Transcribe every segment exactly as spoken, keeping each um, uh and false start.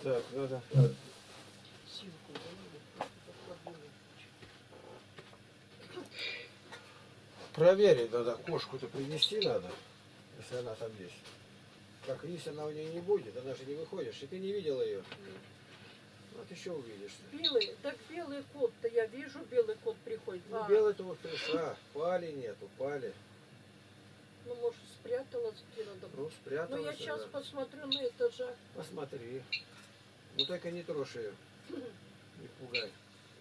Так, надо... надо. Проверить надо, кошку-то принести надо, если она там есть. Как если она у нее не будет, она же не выходишь, и ты не видела ее. Вот еще увидишь. Белый, так белый кот-то, я вижу, белый кот приходит. Ну, а. белый-то вот пришла, пали нету, пали. Ну, может, спряталась где-то. Ну, спряталась. Ну, я сейчас да. посмотрю на этажах. Посмотри. Ну, только не трожь ее. Не пугай.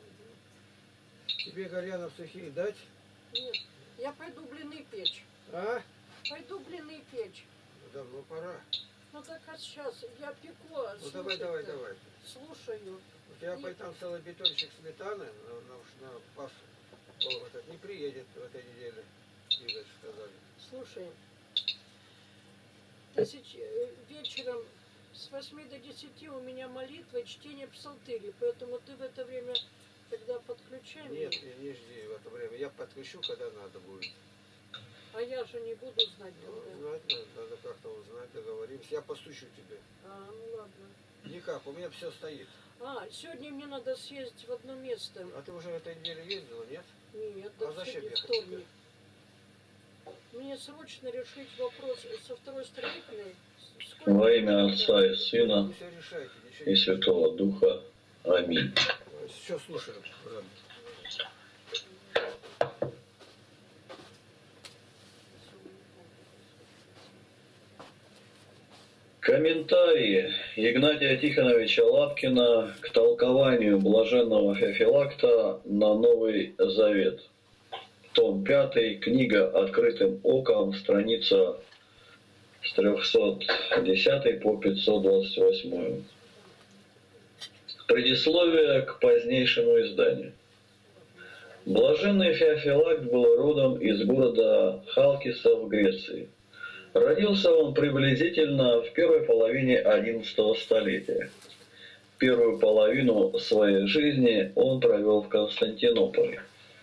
Тебе кальянов сухих дать? Нет, я пойду блины печь. А? Пойду блины печь. Ну, давно пора. Ну, так а сейчас я пеку. А ну, давай, давай, давай. Слушаю. У тебя и... там целый бетончик сметаны на, на, на пасу. Вот этот не приедет в этой неделе. Игорь сказали. Слушай, тысяч, вечером с восьми до десяти у меня молитва и чтение псалтыри, поэтому ты в это время, когда подключай меня. Нет, не жди в это время. Я подключу, когда надо будет. А я же не буду знать, ну, когда. Знать надо, надо как-то узнать, договоримся. Я постучу тебе. А, ну ладно. Никак, у меня все стоит. А, сегодня мне надо съездить в одно место. А ты уже в этой неделе ездила, нет? Нет, да а зачем сегодня ехать вторник. тебе? Мне срочно решить вопрос со второй строительной. Сколько Во имя Отца и Сына решайте, и Святого Духа. Аминь. Все, слушаю. Комментарии Игнатия Тихоновича Лапкина к толкованию блаженного Феофилакта на Новый Завет. Том пятый, книга «Открытым оком», страница с трёхсот десятой по пятьсот двадцать восьмую. Предисловие к позднейшему изданию. Блаженный Феофилакт был родом из города Халкиса в Греции. Родился он приблизительно в первой половине одиннадцатого столетия. Первую половину своей жизни он провел в Константинополе.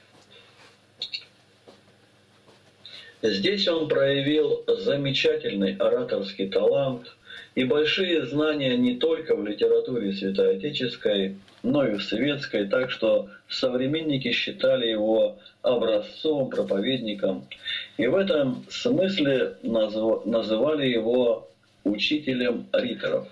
Здесь он проявил замечательный ораторский талант и большие знания не только в литературе святоотеческой, но и в светской, так что современники считали его образцовым проповедником и в этом смысле называли его учителем риторов.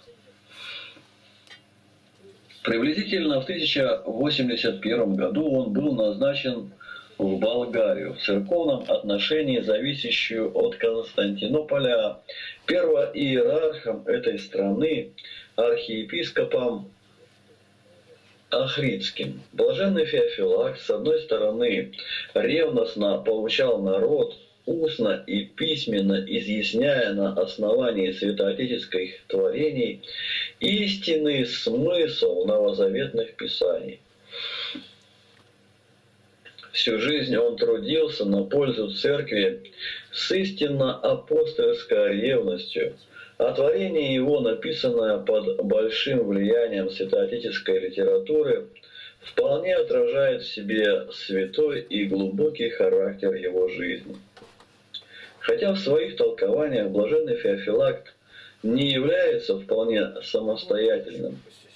Приблизительно в тысяча восемьдесят первом году он был назначен в Болгарию, в церковном отношении зависящую от Константинополя, первоиерархом этой страны, архиепископом Ахридским. Блаженный Феофилакт, с одной стороны, ревностно поучал народ, устно и письменно изъясняя на основании святоотеческих творений истинный смысл новозаветных писаний. Всю жизнь он трудился на пользу церкви с истинно апостольской ревностью, а творение его, написанное под большим влиянием святоотеческой литературы, вполне отражает в себе святой и глубокий характер его жизни. Хотя в своих толкованиях блаженный Феофилакт не является вполне самостоятельным,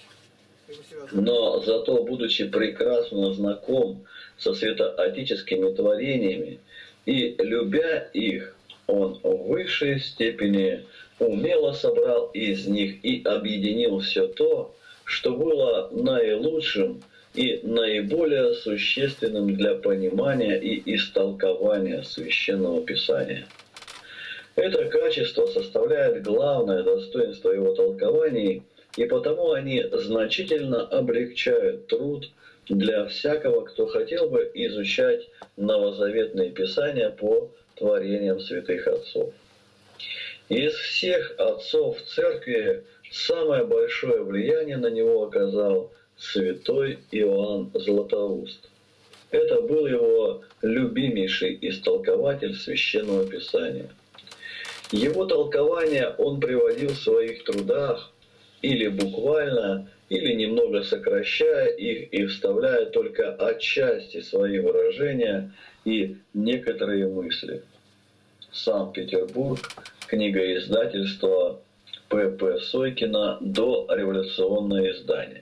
но зато, будучи прекрасно знаком со святоотеческими творениями и любя их, он в высшей степени умело собрал из них и объединил все то, что было наилучшим и наиболее существенным для понимания и истолкования Священного Писания. Это качество составляет главное достоинство его толкований, и потому они значительно облегчают труд для всякого, кто хотел бы изучать новозаветные писания по творениям святых отцов. Из всех отцов церкви самое большое влияние на него оказал святой Иоанн Златоуст. Это был его любимейший истолкователь Священного Писания. Его толкования он приводил в своих трудах или буквально, или немного сокращая их и вставляя только отчасти свои выражения и некоторые мысли. Санкт-Петербург, книга издательства П П Сойкина дореволюционное издание.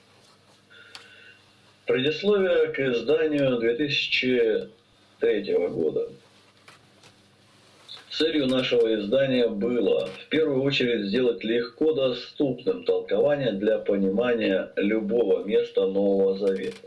Предисловие к изданию две тысячи третьего года. Целью нашего издания было в первую очередь сделать легко доступным толкование для понимания любого места Нового Завета.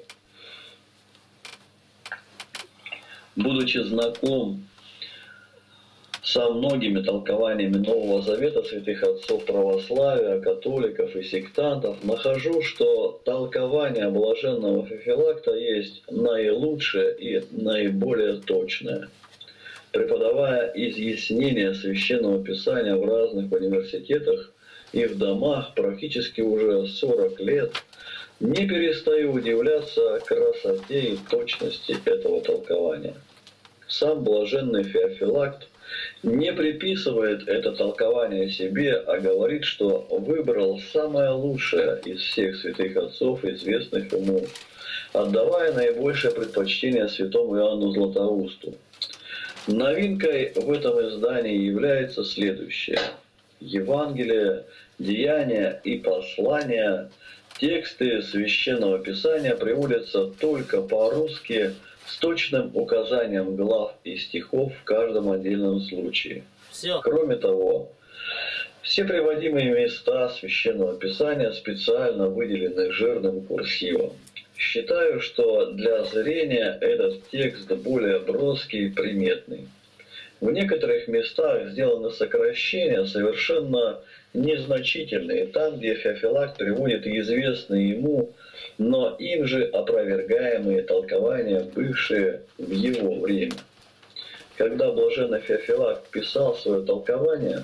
Будучи знаком со многими толкованиями Нового Завета святых отцов православия, католиков и сектантов, нахожу, что толкование блаженного Феофилакта есть наилучшее и наиболее точное. Преподавая изъяснение Священного Писания в разных университетах и в домах практически уже сорок лет, не перестаю удивляться красоте и точности этого толкования. Сам блаженный Феофилакт не приписывает это толкование себе, а говорит, что выбрал самое лучшее из всех святых отцов, известных ему, отдавая наибольшее предпочтение святому Иоанну Златоусту. Новинкой в этом издании является следующее. Евангелие, деяния и послания, тексты Священного Писания приводятся только по-русски с точным указанием глав и стихов в каждом отдельном случае. Все. Кроме того, все приводимые места Священного Писания специально выделены жирным курсивом. Считаю, что для зрения этот текст более броский и приметный. В некоторых местах сделаны сокращения, совершенно незначительные, там, где Феофилакт приводит известные ему, но им же опровергаемые толкования, бывшие в его время. Когда блаженный Феофилакт писал свое толкование,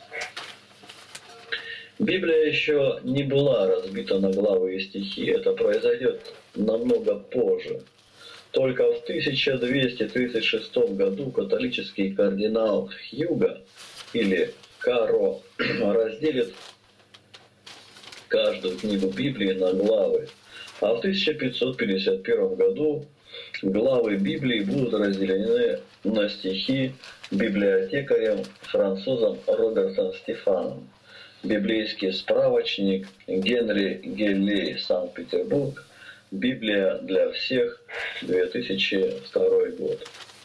Библия еще не была разбита на главы и стихи. Это произойдет намного позже. Только в тысяча двести тридцать шестом году католический кардинал Хьюго, или Каро, разделит каждую книгу Библии на главы. А в тысяча пятьсот пятьдесят первом году главы Библии будут разделены на стихи библиотекарем французом Робертом Стефаном. Библейский справочник Генри Геллей, Санкт-Петербург, Библия для всех, две тысячи второй год.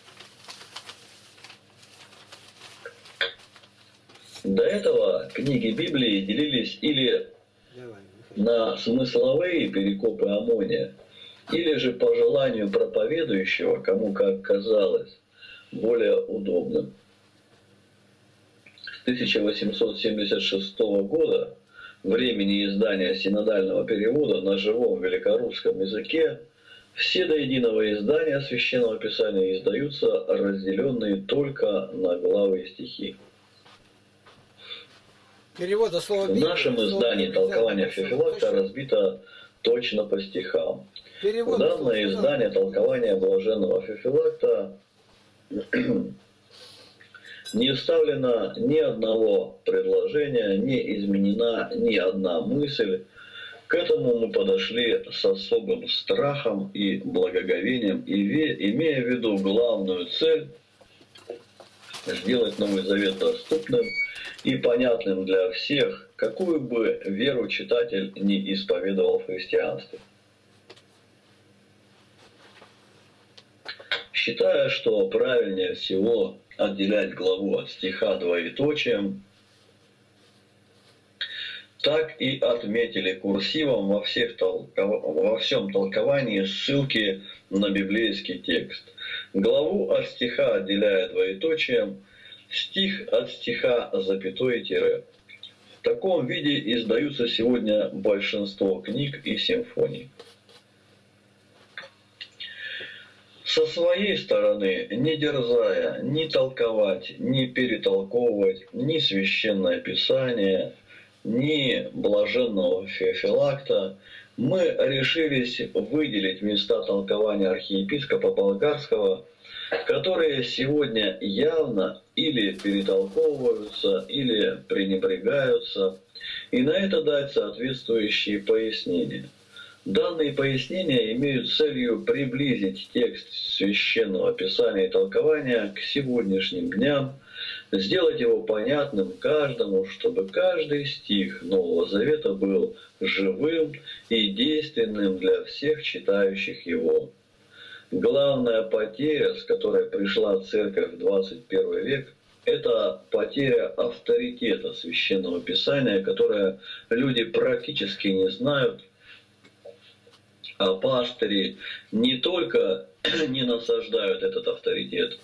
До этого книги Библии делились или на смысловые перекопы Амония, или же по желанию проповедующего, кому как казалось, более удобным. С тысяча восемьсот семьдесят шестого года, времени издания синодального перевода на живом великорусском языке, все до единого издания Священного Писания издаются разделенные только на главы и стихи. Перевода слова В нашем издании толкование Феофилакта разбито точно по стихам. В данное издание толкования блаженного Феофилакта не вставлено ни одного предложения, не изменена ни одна мысль. К этому мы подошли с особым страхом и благоговением, имея в виду главную цель – сделать Новый Завет доступным и понятным для всех, какую бы веру читатель не исповедовал в христианстве. Считая, что правильнее всего отделять главу от стиха двоеточием, так и отметили курсивом во, всех толков... во всем толковании ссылки на библейский текст. Главу от стиха отделяя двоеточием, стих от стиха запятой и тире. В таком виде издаются сегодня большинство книг и симфоний. Со своей стороны, не дерзая ни толковать, ни перетолковывать ни Священное Писание, ни блаженного Феофилакта, мы решились выделить места толкования архиепископа Болгарского, которые сегодня явно или перетолковываются, или пренебрегаются, и на это дать соответствующие пояснения. Данные пояснения имеют целью приблизить текст Священного Писания и толкования к сегодняшним дням, сделать его понятным каждому, чтобы каждый стих Нового Завета был живым и действенным для всех читающих его. Главная потеря, с которой пришла церковь в двадцать первый век, это потеря авторитета Священного Писания, которое люди практически не знают, а пастыри не только не насаждают этот авторитет,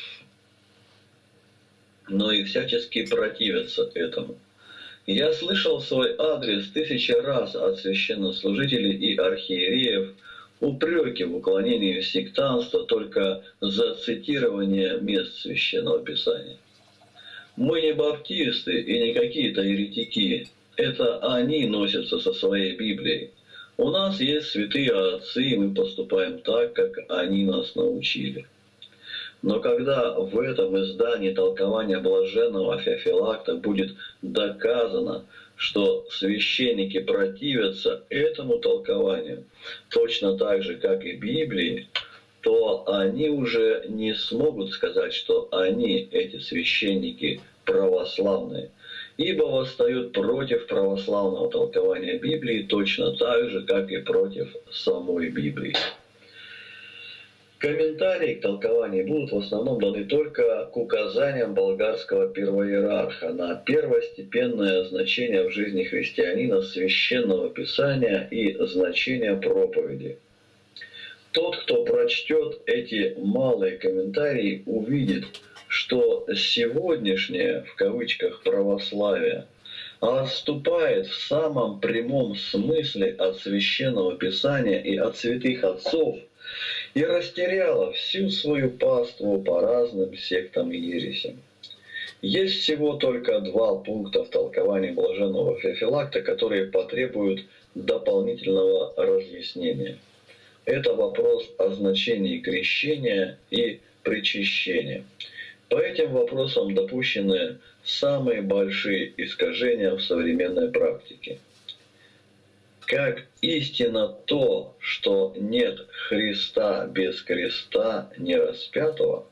но и всячески противятся этому. Я слышал в свой адрес тысячи раз от священнослужителей и архиереев упреки в уклонении в сектантство только за цитирование мест Священного Писания. Мы не баптисты и не какие-то еретики. Это они носятся со своей Библией. У нас есть святые отцы, и мы поступаем так, как они нас научили. Но когда в этом издании толкования блаженного Феофилакта будет доказано, что священники противятся этому толкованию, точно так же, как и Библии, то они уже не смогут сказать, что они, эти священники, православные, ибо восстают против православного толкования Библии точно так же, как и против самой Библии. Комментарии к толкованию будут в основном даны только к указаниям болгарского первоиерарха на первостепенное значение в жизни христианина Священного Писания и значение проповеди. Тот, кто прочтет эти малые комментарии, увидит, что сегодняшнее, в кавычках, православие отступает в самом прямом смысле от Священного Писания и от святых отцов, и растеряла всю свою паству по разным сектам и ересям. Есть всего только два пункта в толковании блаженного Феофилакта, которые потребуют дополнительного разъяснения. Это вопрос о значении крещения и причащения. По этим вопросам допущены самые большие искажения в современной практике. Как истинно то, что нет Христа без креста не распятого,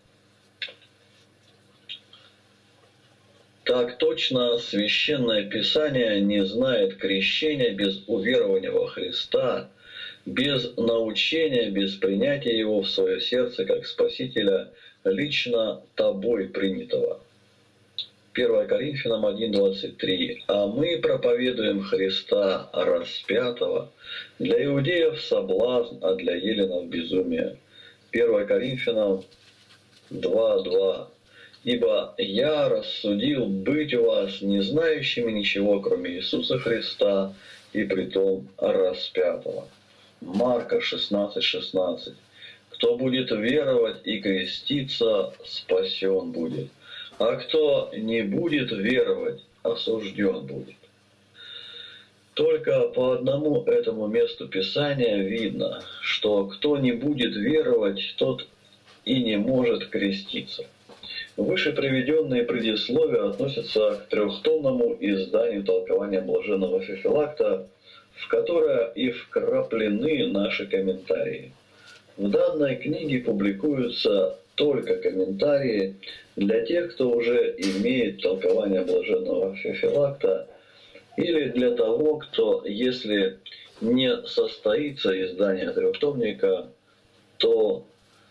так точно Священное Писание не знает крещения без уверования во Христа, без научения, без принятия Его в свое сердце как Спасителя, лично тобой принятого. первое Коринфянам один двадцать три. «А мы проповедуем Христа распятого, для иудеев соблазн, а для еленов безумие». первое Коринфянам два два. «Ибо я рассудил быть у вас не знающими ничего, кроме Иисуса Христа, и притом распятого». Марка шестнадцать шестнадцать. «Кто будет веровать и креститься, спасен будет. А кто не будет веровать, осужден будет». Только по одному этому месту Писания видно, что кто не будет веровать, тот и не может креститься. Выше приведенные предисловия относятся к трехтомному изданию толкования блаженного Феофилакта, в которое и вкраплены наши комментарии. В данной книге публикуются только комментарии для тех, кто уже имеет толкование блаженного Феофилакта, или для того, кто, если не состоится издание трехтомника, то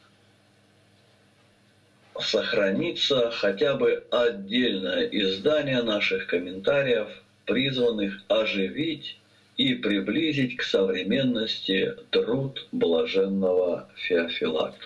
сохранится хотя бы отдельное издание наших комментариев, призванных оживить и приблизить к современности труд блаженного Феофилакта.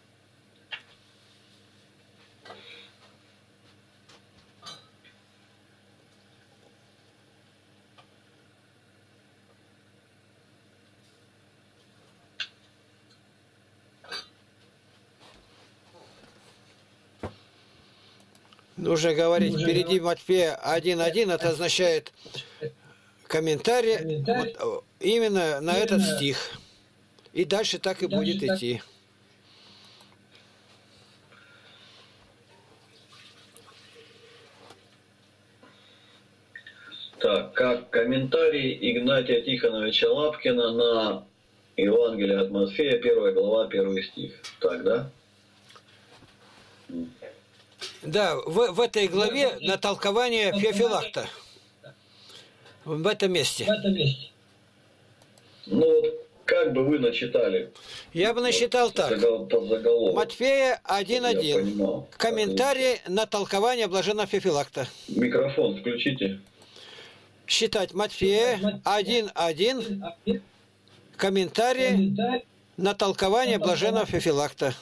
Нужно говорить, впереди Матфея один один, это означает комментарий вот, именно на этот стих. И дальше так и будет идти. Так, как комментарий Игнатия Тихоновича Лапкина на Евангелие от Матфея, первая глава, первый стих. Так, да? Да, в, в этой главе на толкование Феофилакта. В этом месте. Ну вот, как бы вы начитали? Я бы насчитал вот, так. Под заголовок. Матфея один один. Комментарий на толкование блаженного Феофилакта. Микрофон включите. Считать Матфея один один. Комментарий на толкование блаженного Феофилакта.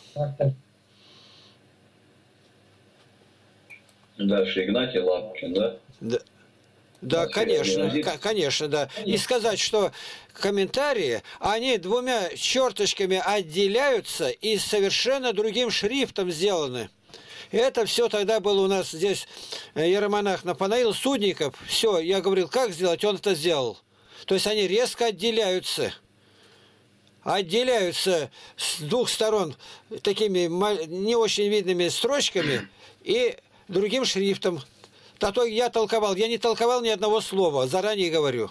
Дальше Игнатий Лапкин, да? Да. Да, конечно, конечно, да. И сказать, что комментарии, они двумя черточками отделяются и совершенно другим шрифтом сделаны. И это все тогда было у нас здесь иеромонах Нафанаил Судников. Все, я говорил, как сделать, он это сделал. То есть они резко отделяются. Отделяются с двух сторон такими не очень видными строчками и другим шрифтом. А то я толковал. Я не толковал ни одного слова, заранее говорю.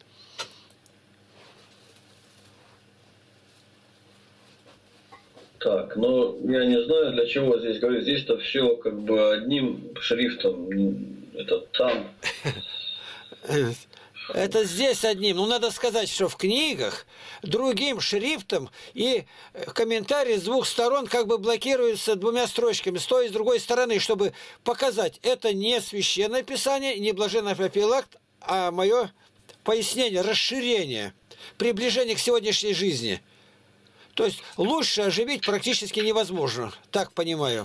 Так, ну я не знаю, для чего здесь говорить. Здесь-то все как бы одним шрифтом. Это там. Это здесь одним. Ну, надо сказать, что в книгах другим шрифтом и комментарии с двух сторон как бы блокируются двумя строчками, с той и с другой стороны, чтобы показать, это не священное писание, не блаженный Феофилакт, а мое пояснение, расширение, приближение к сегодняшней жизни. То есть лучше оживить практически невозможно, так понимаю.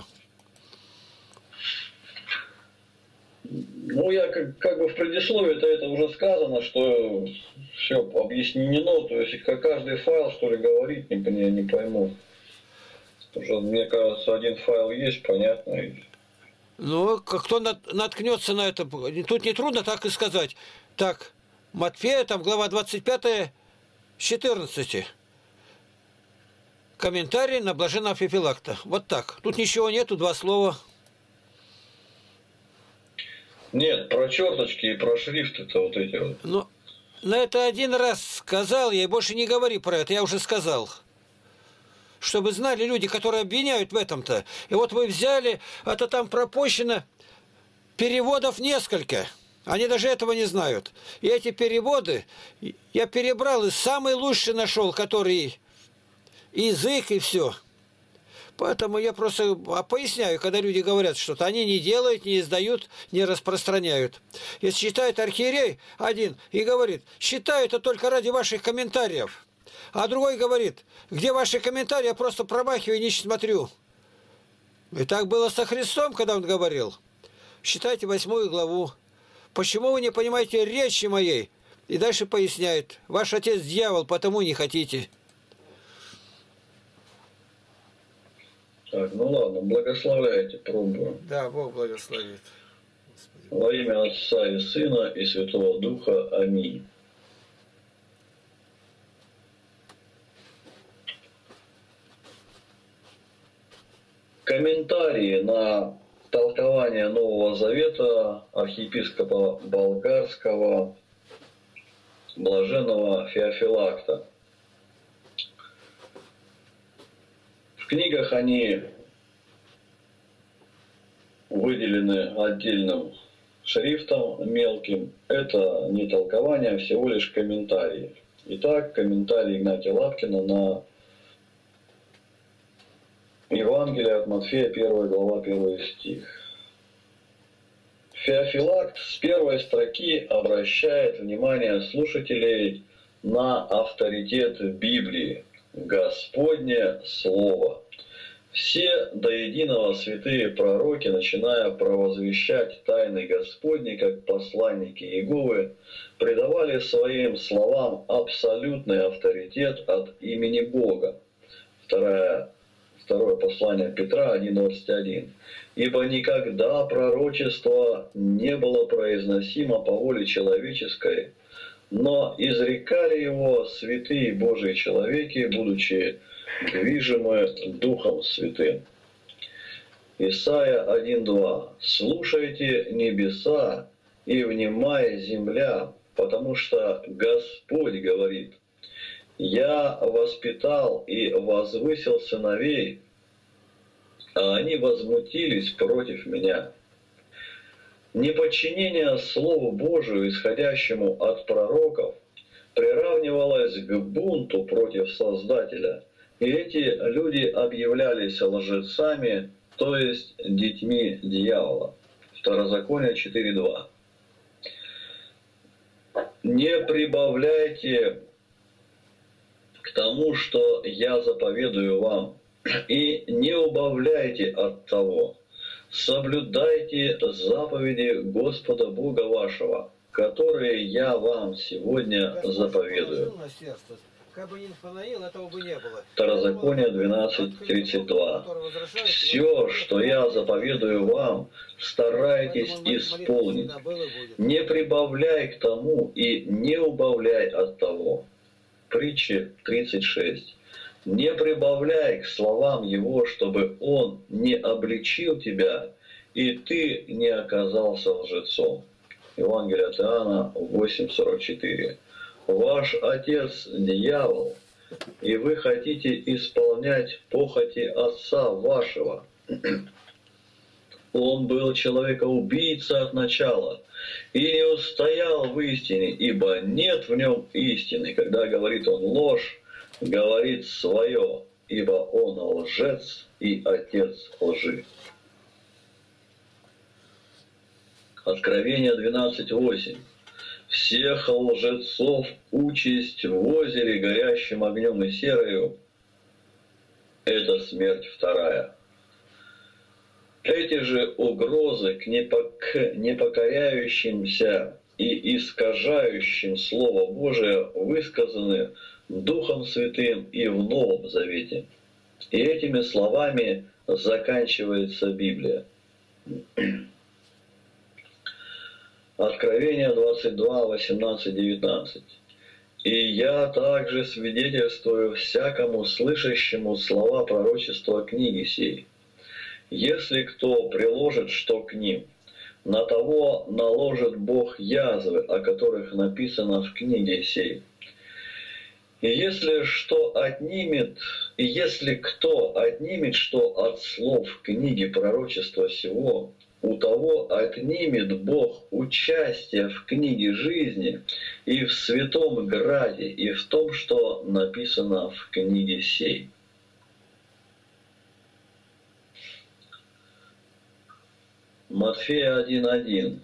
Ну, я как, как бы в предисловии-то это уже сказано, что все объяснено, то есть как каждый файл, что ли, говорить, не, не, не пойму. Уже, мне кажется, один файл есть, понятно. Ну, кто наткнется на это, тут не трудно так и сказать. Так, Матфея, там глава двадцать пятая, четырнадцать. Комментарий на блаженного Феофилакта. Вот так. Тут ничего нету, два слова. Нет, про черточки и про шрифты-то вот эти вот. Ну, на это один раз сказал я, и больше не говори про это, я уже сказал. Чтобы знали люди, которые обвиняют в этом-то. И вот вы взяли, это там пропущено, переводов несколько. Они даже этого не знают. И эти переводы я перебрал и самый лучший нашел, который язык и все. Поэтому я просто поясняю, когда люди говорят что-то, они не делают, не издают, не распространяют. Если считает архиерей один и говорит, считаю это только ради ваших комментариев, а другой говорит, где ваши комментарии, я просто промахиваю и не смотрю. И так было со Христом, когда он говорил. Считайте восьмую главу. Почему вы не понимаете речи моей? И дальше поясняет, ваш отец дьявол, потому не хотите. Так, ну ладно, благословляйте, пробуем. Да, Бог благословит. Господи. Во имя Отца и Сына и Святого Духа. Аминь. Комментарии на толкование Нового Завета архиепископа Болгарского блаженного Феофилакта. В книгах они выделены отдельным шрифтом мелким. Это не толкование, а всего лишь комментарии. Итак, комментарий Игнатия Лапкина на Евангелие от Матфея, первая глава, первый стих. Феофилакт с первой строки обращает внимание слушателей на авторитет Библии, Господне Слово. Все до единого святые пророки, начиная провозвещать тайны Господни, как посланники Иеговы, придавали своим словам абсолютный авторитет от имени Бога. Второе, второе послание Петра один двадцать один. «Ибо никогда пророчество не было произносимо по воле человеческой, но изрекали его святые Божии человеки, будучи движимы Духом Святым». Исайя один два. «Слушайте небеса и внимай земля, потому что Господь говорит: я воспитал и возвысил сыновей, а они возмутились против меня. Неподчинение Слову Божию, исходящему от пророков, приравнивалось к бунту против Создателя, и эти люди объявлялись лжецами, то есть детьми дьявола. Второзаконие четыре два. Не прибавляйте к тому, что я заповедую вам, и не убавляйте от того. Соблюдайте заповеди Господа Бога вашего, которые я вам сегодня заповедую. Второзаконие двенадцать тридцать два. Все, что я заповедую вам, старайтесь исполнить. Не прибавляй к тому и не убавляй от того. Притчи тридцать шесть. Не прибавляй к словам его, чтобы он не обличил тебя, и ты не оказался лжецом. Евангелие от Иоанна восемь сорок четыре. Ваш отец дьявол, и вы хотите исполнять похоти отца вашего. Он был человека-убийца от начала и не устоял в истине, ибо нет в нем истины. Когда говорит он ложь, говорит свое, ибо он лжец и отец лжи. Откровение двенадцать восемь. Всех лжецов участь в озере, горящим огнем и серою, это смерть вторая. Эти же угрозы к непокоряющимся и искажающим Слово Божие высказаны Духом Святым и в Новом Завете. И этими словами заканчивается Библия. Откровение двадцать два, восемнадцать, девятнадцать. «И я также свидетельствую всякому слышащему слова пророчества книги сей. Если кто приложит что к ним, на того наложит Бог язвы, о которых написано в книге сей. И если что отнимет, и если кто отнимет что от слов книги пророчества сего, у того отнимет Бог участие в книге жизни и в святом граде, и в том, что написано в книге сей». Матфея один один.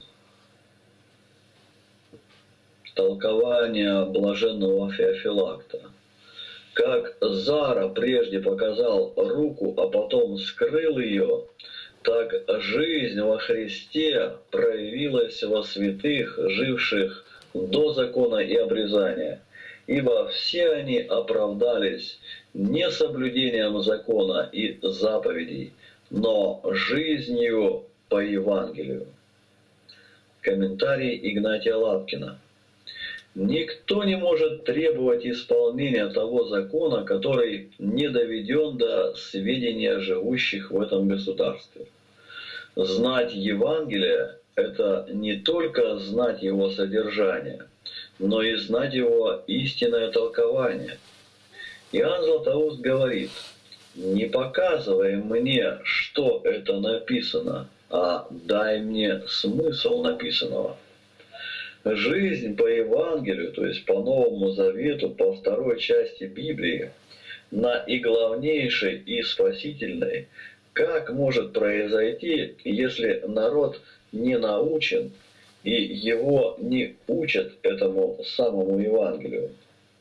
Толкование блаженного Феофилакта. Как Зара прежде показал руку, а потом скрыл ее, так жизнь во Христе проявилась во святых, живших до закона и обрезания, ибо все они оправдались не соблюдением закона и заповедей, но жизнью по Евангелию. Комментарий Игнатия Лапкина. Никто не может требовать исполнения того закона, который не доведен до сведения живущих в этом государстве. Знать Евангелие – это не только знать его содержание, но и знать его истинное толкование. Иоанн Златоуст говорит: «Не показывай мне, что это написано, а дай мне смысл написанного». Жизнь по Евангелию, то есть по Новому Завету, по второй части Библии, на и главнейшей, и спасительной, как может произойти, если народ не научен и его не учат этому самому Евангелию?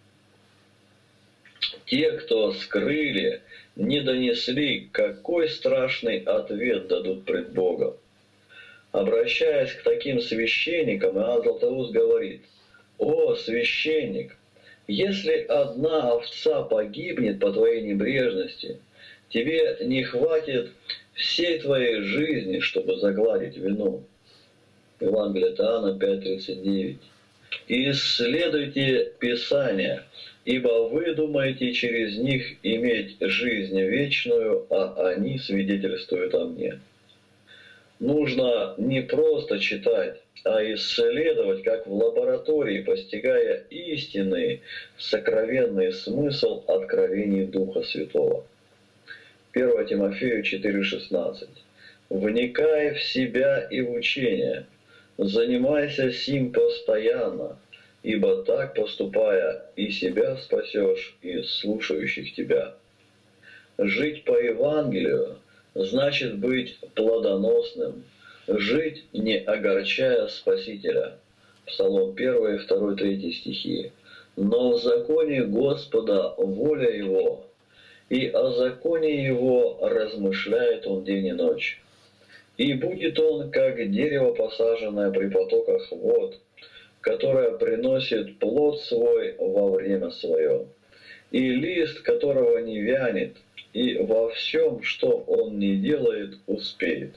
Те, кто скрыли, не донесли, какой страшный ответ дадут пред Богом. Обращаясь к таким священникам, Иоанн Златоуст говорит: «О, священник, если одна овца погибнет по твоей небрежности, тебе не хватит всей твоей жизни, чтобы загладить вину». Евангелие от Иоанна пять тридцать девять. «Исследуйте Писания, ибо вы думаете через них иметь жизнь вечную, а они свидетельствуют о мне». Нужно не просто читать, а исследовать, как в лаборатории, постигая истинный, сокровенный смысл откровений Духа Святого. первое Тимофею четыре шестнадцать. «Вникай в себя и в учение, занимайся сим постоянно, ибо так поступая и себя спасешь, и слушающих тебя». Жить по Евангелию значит быть плодоносным, жить, не огорчая Спасителя. Псалом первый, второй, третий стихи. «Но в законе Господа воля Его, и о законе Его размышляет Он день и ночь. И будет он, как дерево, посаженное при потоках вод, которое приносит плод свой во время свое, и лист которого не вянет, и во всем, что он не делает, успеет».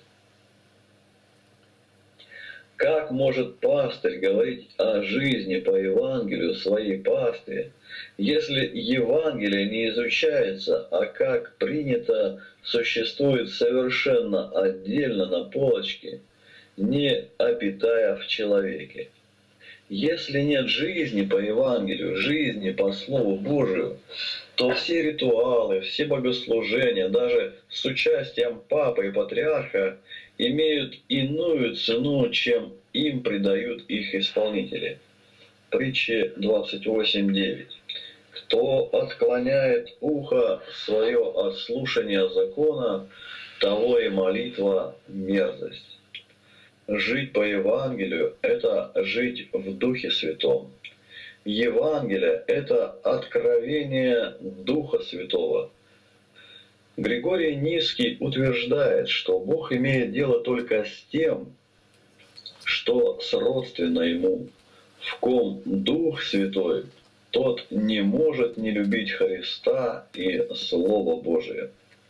Как может пастырь говорить о жизни по Евангелию своей пастве, если Евангелие не изучается, а как принято существует совершенно отдельно на полочке, не обитая в человеке? Если нет жизни по Евангелию, жизни по Слову Божию, то все ритуалы, все богослужения, даже с участием папы и патриарха, имеют иную цену, чем им придают их исполнители. Притча двадцать восемь девять. «Кто отклоняет ухо свое от слушания закона, того и молитва мерзость». Жить по Евангелию – это жить в Духе Святом. Евангелие – это откровение Духа Святого. Григорий Низкий утверждает, что Бог имеет дело только с тем, что сродственно Ему. В ком Дух Святой, тот не может не любить Христа и Слово Божие.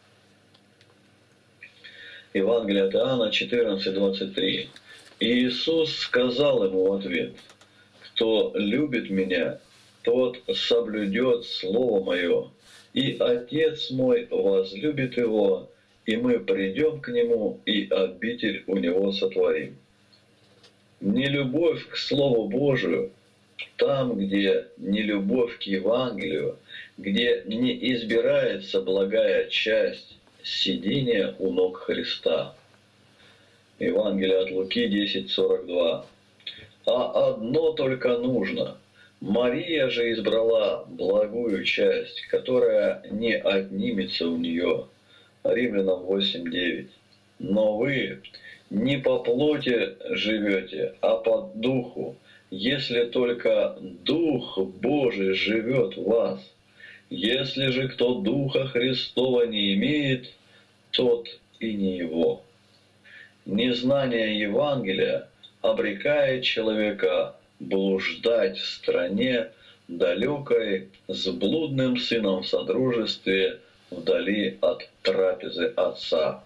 Евангелие от Иоанна четырнадцать двадцать три. «И Иисус сказал ему в ответ: кто любит Меня, тот соблюдет Слово Мое, и Отец Мой возлюбит его, и мы придем к Нему, и обитель у Него сотворим». Нелюбовь к Слову Божию, там, где нелюбовь к Евангелию, где не избирается благая часть, сидение у ног Христа. Евангелие от Луки десять сорок два. «А одно только нужно. Мария же избрала благую часть, которая не отнимется у нее». Римлянам восемь девять. «Но вы не по плоти живете, а по духу, если только Дух Божий живет в вас. Если же кто Духа Христова не имеет, тот и не его». Незнание Евангелия обрекает человека блуждать в стране далекой с блудным сыном в содружестве вдали от трапезы Отца.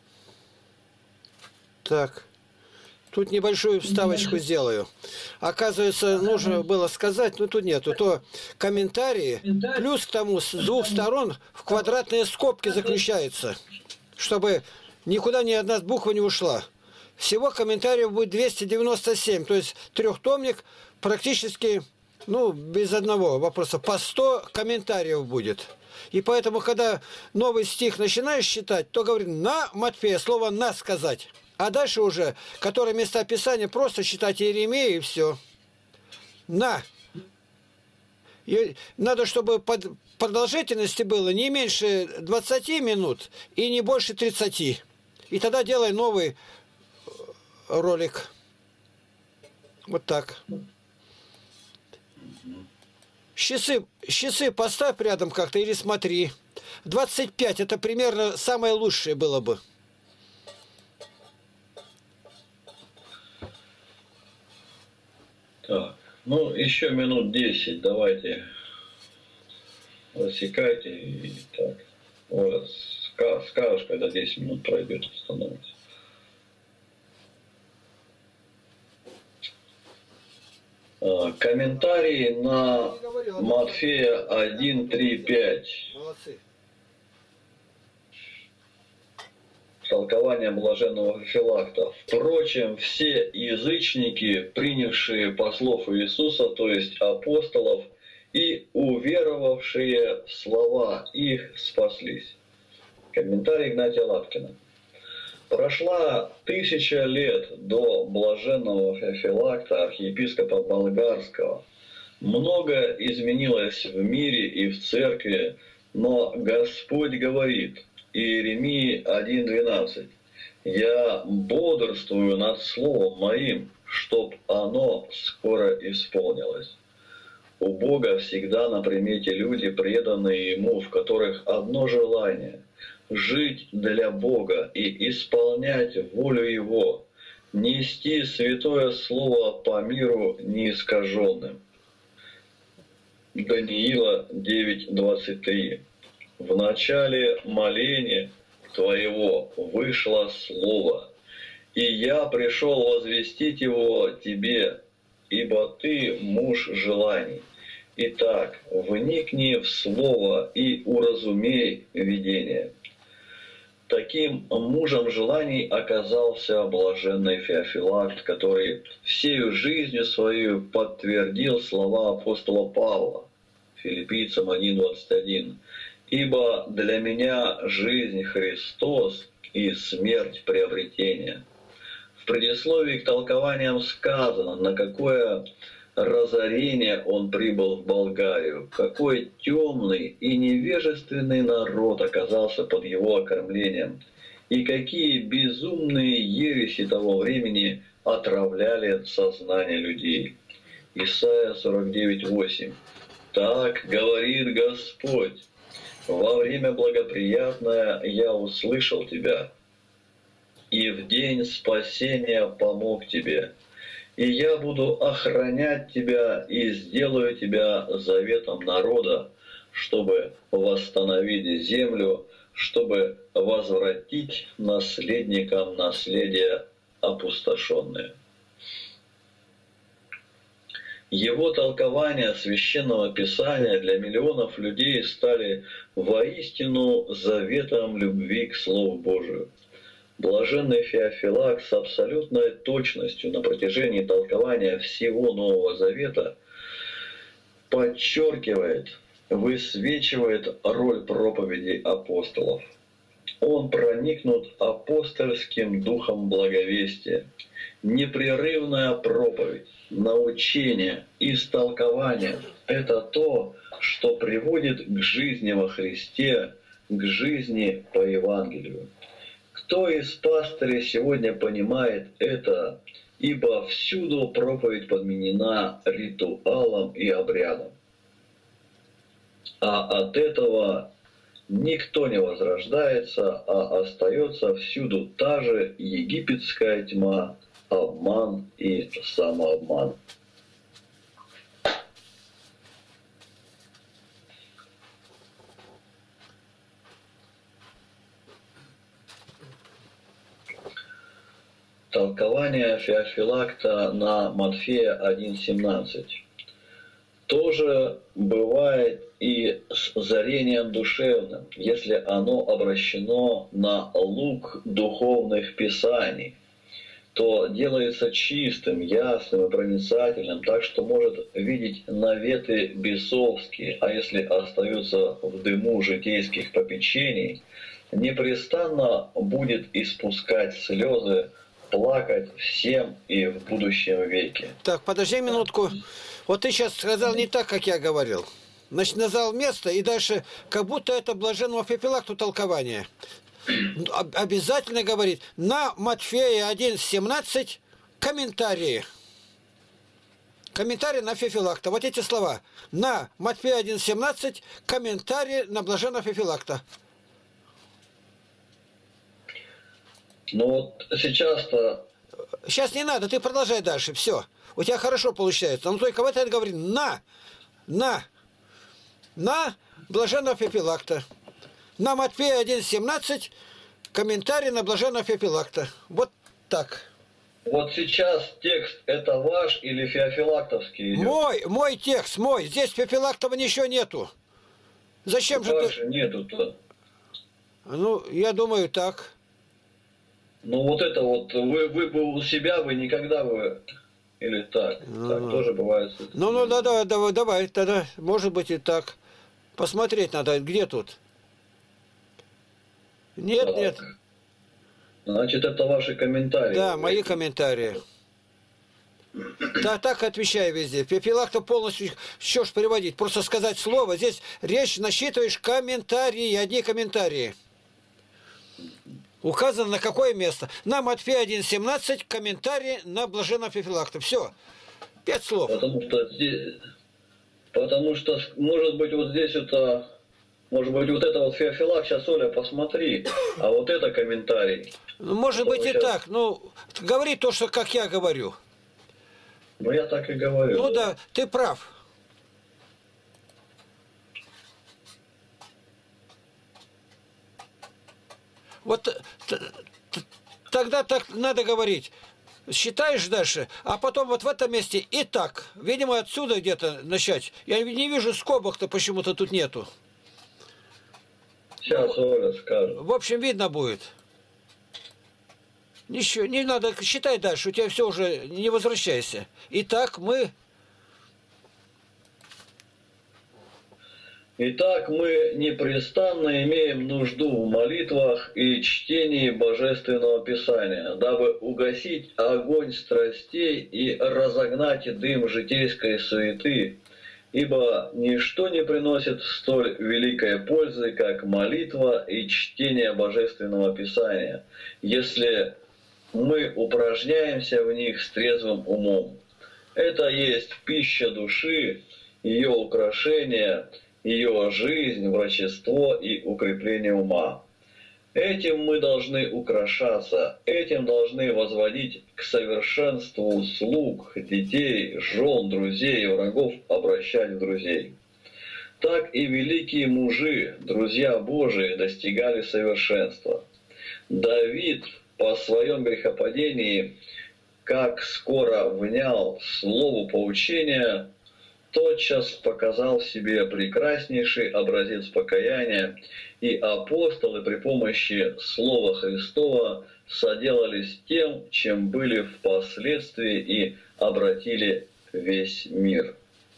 Так, тут небольшую вставочку сделаю. Оказывается, нужно было сказать, но тут нету, то комментарии, плюс к тому с двух сторон в квадратные скобки заключается, чтобы никуда ни одна буква не ушла. Всего комментариев будет двести девяносто семь, то есть трехтомник практически, ну, без одного вопроса, по сто комментариев будет. И поэтому, когда новый стих начинаешь читать, то говорит «на Матфея», слово «на» сказать. А дальше уже, которые места Писания, просто читать Иеремию и все. «На». И надо, чтобы под продолжительности было не меньше двадцати минут и не больше тридцати. И тогда делай новый ролик. Вот так. Часы, часы поставь рядом как-то или смотри. двадцать пять это примерно самое лучшее было бы. Так, ну еще минут десять давайте засекайте и так. Оля, скажешь, когда десять минут пройдет, становится. Комментарии на Матфея один, три, пять. Молодцы. Толкование блаженного Филакта. «Впрочем, все язычники, принявшие послов Иисуса, то есть апостолов, и уверовавшие в слова их, спаслись». Комментарий Игнатия Лапкина. Прошла тысяча лет до блаженного Феофилакта, архиепископа Болгарского. Многое изменилось в мире и в церкви, но Господь говорит, Иеремии один двенадцать, «Я бодрствую над словом моим, чтоб оно скоро исполнилось». У Бога всегда на примете люди, преданные Ему, в которых одно желание – жить для Бога и исполнять волю Его, нести святое Слово по миру неискаженным. Даниила девять двадцать три. В начале моления Твоего вышло Слово, и я пришел возвестить его Тебе, ибо Ты муж желаний. Итак, вникни в Слово и уразумей видение. Таким мужем желаний оказался блаженный Феофилакт, который всею жизнью свою подтвердил слова апостола Павла, Филиппийцам один двадцать один. «Ибо для меня жизнь Христос и смерть приобретение». В предисловии к толкованиям сказано, на какое разорение он прибыл в Болгарию, какой темный и невежественный народ оказался под его окормлением, и какие безумные ереси того времени отравляли сознание людей. Исайя сорок девять восемь. «Так говорит Господь, во время благоприятное я услышал тебя, и в день спасения помог тебе. И я буду охранять тебя и сделаю тебя заветом народа, чтобы восстановить землю, чтобы возвратить наследникам наследие опустошенное». Его толкования Священного Писания для миллионов людей стали воистину заветом любви к Слову Божию. Блаженный Феофилакт с абсолютной точностью на протяжении толкования всего Нового Завета подчеркивает, высвечивает роль проповедей апостолов. Он проникнут апостольским духом благовестия. Непрерывная проповедь, научение, истолкование – это то, что приводит к жизни во Христе, к жизни по Евангелию. Кто из пастырей сегодня понимает это, ибо всюду проповедь подменена ритуалом и обрядом. А от этого никто не возрождается, а остается всюду та же египетская тьма, обман и самообман. Толкование Феофилакта на Матфея один семнадцать. Тоже бывает и с озарением душевным, если оно обращено на лук духовных писаний, то делается чистым, ясным и проницательным, так что может видеть наветы бесовские, а если остается в дыму житейских попечений, непрестанно будет испускать слезы, плакать всем и в будущем веке. Так, подожди минутку. Вот ты сейчас сказал не так, как я говорил. Значит, назвал место, и дальше, как будто это блаженного Феофилакту толкование. Обязательно говорит на Матфея один семнадцать комментарии. Комментарий на Феофилакта. Вот эти слова. На Матфея один семнадцать комментарий на блаженного Феофилакта. Ну вот сейчас-то... Сейчас не надо, ты продолжай дальше, все. У тебя хорошо получается. Но только вот это говорит на, на, на блаженного Феофилакта. На Матфея один семнадцать комментарий на блаженного Феофилакта. Вот так. Вот сейчас текст это ваш или феофилактовский идет? Мой, мой текст, мой. Здесь Феофилактова ничего нету. Зачем же Как ты... же нету-то? Ну, я думаю, так. Ну вот это вот, вы, вы бы у себя, вы никогда бы... Или так. Ну, Так тоже бывает. Ну, ну, да, да, давай, давай, тогда, может быть и так. Посмотреть надо, где тут. Нет, Так. нет. Значит, это ваши комментарии. Да, мои комментарии. Да, так отвечаю везде. Феофилакта полностью что ж переводить. Просто сказать слово. Здесь речь насчитываешь комментарии, одни комментарии. Указано на какое место. На Матфея один семнадцать комментарии на блаженного Феофилакта. Все. Пять слов. Потому что здесь, потому что, может быть, вот здесь это, может быть, вот это вот Феофилакт, сейчас, Оля, посмотри, а вот это комментарий. Ну, может быть и сейчас... так. Ну, говори то, что как я говорю. Ну, я так и говорю. Ну да, ты прав. Вот тогда так надо говорить. Считаешь дальше, а потом вот в этом месте и так. Видимо, отсюда где-то начать. Я не вижу скобок-то почему-то тут нету. Сейчас Оля скажет. В общем, видно будет. Ничего, не надо, считай дальше, у тебя все уже, не возвращайся. Итак, мы... Итак, мы непрестанно имеем нужду в молитвах и чтении Божественного Писания, дабы угасить огонь страстей и разогнать дым житейской суеты, ибо ничто не приносит столь великой пользы, как молитва и чтение Божественного Писания, если мы упражняемся в них с трезвым умом. Это есть пища души, ее украшение, ее жизнь, врачество и укрепление ума. Этим мы должны украшаться, этим должны возводить к совершенству слуг, детей, жен, друзей и врагов обращать в друзей. Так и великие мужи, друзья Божии, достигали совершенства. Давид по своем грехопадении, как скоро внял слову поучения, тотчас показал себе прекраснейший образец покаяния, и апостолы при помощи Слова Христова соделались тем, чем были впоследствии, и обратили весь мир.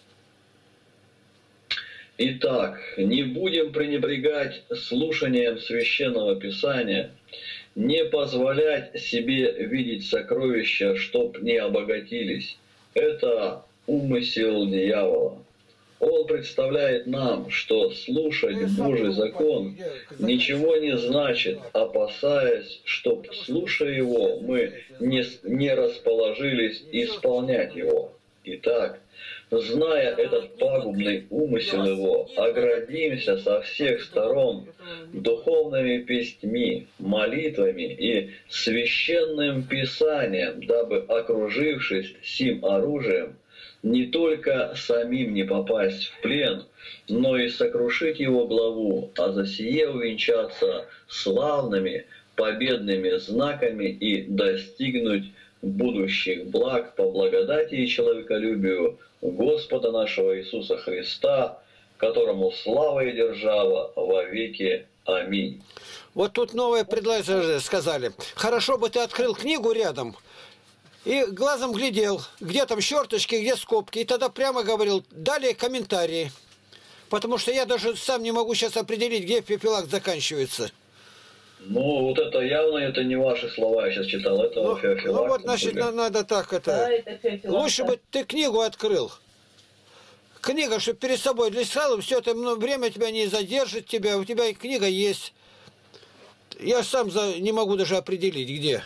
Итак, не будем пренебрегать слушанием Священного Писания, не позволять себе видеть сокровища, чтоб не обогатились. Это умысел дьявола. Он представляет нам, что слушать Божий закон ничего не значит, опасаясь, чтоб, слушая его, мы не, не расположились исполнять его. Итак, зная этот пагубный умысел его, оградимся со всех сторон духовными песньми, молитвами и священным писанием, дабы, окружившись сим оружием, не только самим не попасть в плен, но и сокрушить его главу, а за сие увенчаться славными победными знаками и достигнуть будущих благ по благодати и человеколюбию Господа нашего Иисуса Христа, которому слава и держава во веки. Аминь. Вот тут новое предложение сказали. Хорошо бы ты открыл книгу рядом и глазом глядел, где там черточки, где скобки, и тогда прямо говорил, далее комментарии. Потому что я даже сам не могу сейчас определить, где Феофилакт заканчивается. Ну, вот это явно, это не ваши слова, я сейчас читал, это Ну, Феофилакт. ну вот, значит, на- надо так это... Да, это Феофилакт. Лучше бы ты книгу открыл. Книга, чтобы перед собой листал, все это ну, время тебя не задержит, тебя, у тебя и книга есть. Я сам за, не могу даже определить, где.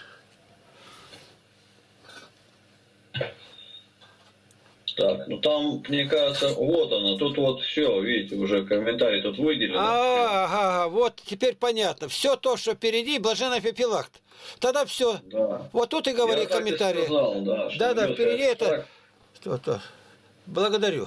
Так, ну там, мне кажется, вот оно, тут вот все, видите, уже комментарий тут выделено. А, ага, ага, вот теперь понятно. Все то, что впереди, блаженный Феофилакт. Тогда все. Да. Вот тут и говори Я так и комментарии. сказал, да, что Да, да, идет впереди это. так. Что-то. Благодарю.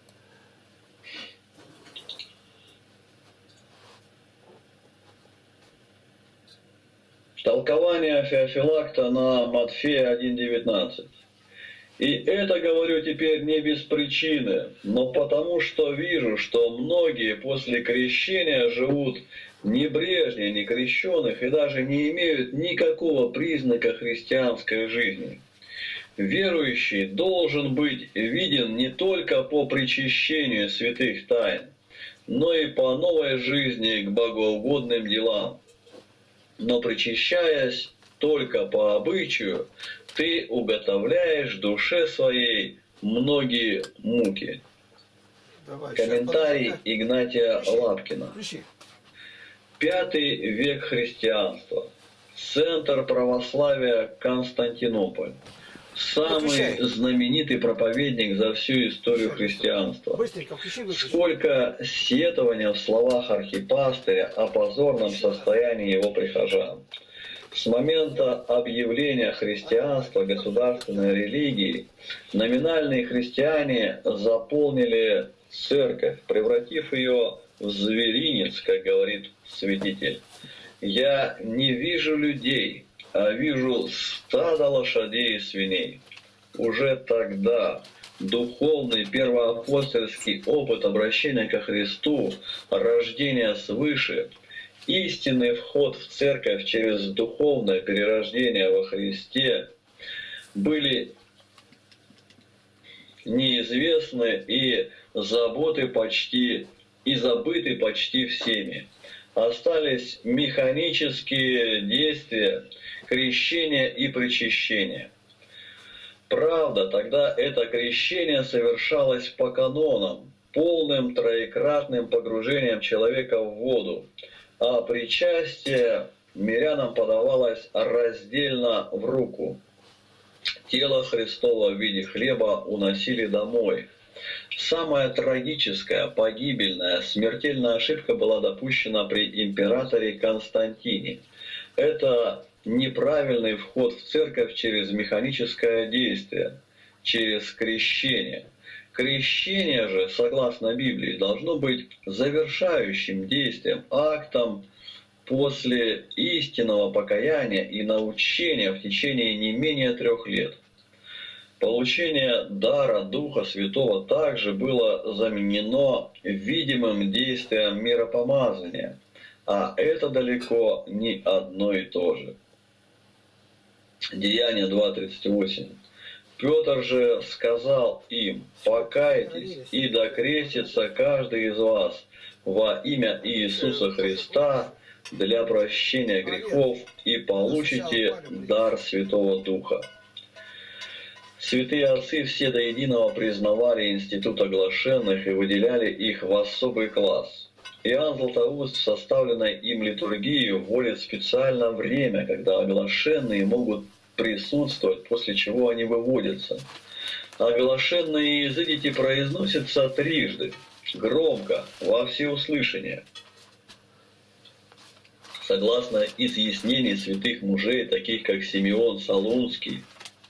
Толкование Феофилакта на Матфея один девятнадцать. И это говорю теперь не без причины, но потому что вижу, что многие после крещения живут небрежнее некрещенных и даже не имеют никакого признака христианской жизни. Верующий должен быть виден не только по причащению святых тайн, но и по новой жизни к богоугодным делам. но причащаясь только по обычаю, ты уготовляешь душе своей многие муки. Давай, Комментарий щас, Игнатия Включи. Лапкина. Включи. Пятый век христианства. Центр православия Константинополь. Самый Выключай. знаменитый проповедник за всю историю христианства. Быстренько включи, выключи. Сколько сетования в словах архипастыря о позорном состоянии его прихожан. С момента объявления христианства государственной религией номинальные христиане заполнили церковь, превратив ее в зверинец, как говорит святитель. «Я не вижу людей, а вижу стадо лошадей и свиней». Уже тогда духовный первоапостольский опыт обращения ко Христу, рождения свыше, истинный вход в церковь через духовное перерождение во Христе были неизвестны и заботы почти и забыты почти всеми. Остались механические действия крещения и причащения. Правда, тогда это крещение совершалось по канонам, полным троекратным погружением человека в воду, а причастие мирянам подавалось раздельно в руку. Тело Христово в виде хлеба уносили домой. Самая трагическая, погибельная, смертельная ошибка была допущена при императоре Константине. Это неправильный вход в церковь через механическое действие, через крещение. Крещение же, согласно Библии, должно быть завершающим действием, актом после истинного покаяния и научения в течение не менее трех лет. Получение дара Духа Святого также было заменено видимым действием миропомазания, а это далеко не одно и то же. Деяние два тридцать восемь. Петр же сказал им: «Покайтесь, и докрестится каждый из вас во имя Иисуса Христа для прощения грехов, и получите дар Святого Духа». Святые отцы все до единого признавали институт оглашенных и выделяли их в особый класс. Иоанн Златоуст в составленной им литургии вводит специально время, когда оглашенные могут присутствовать, после чего они выводятся. Оглашенные языки произносятся трижды, громко, во всеуслышание. Согласно изъяснений святых мужей, таких как Симеон Солунский,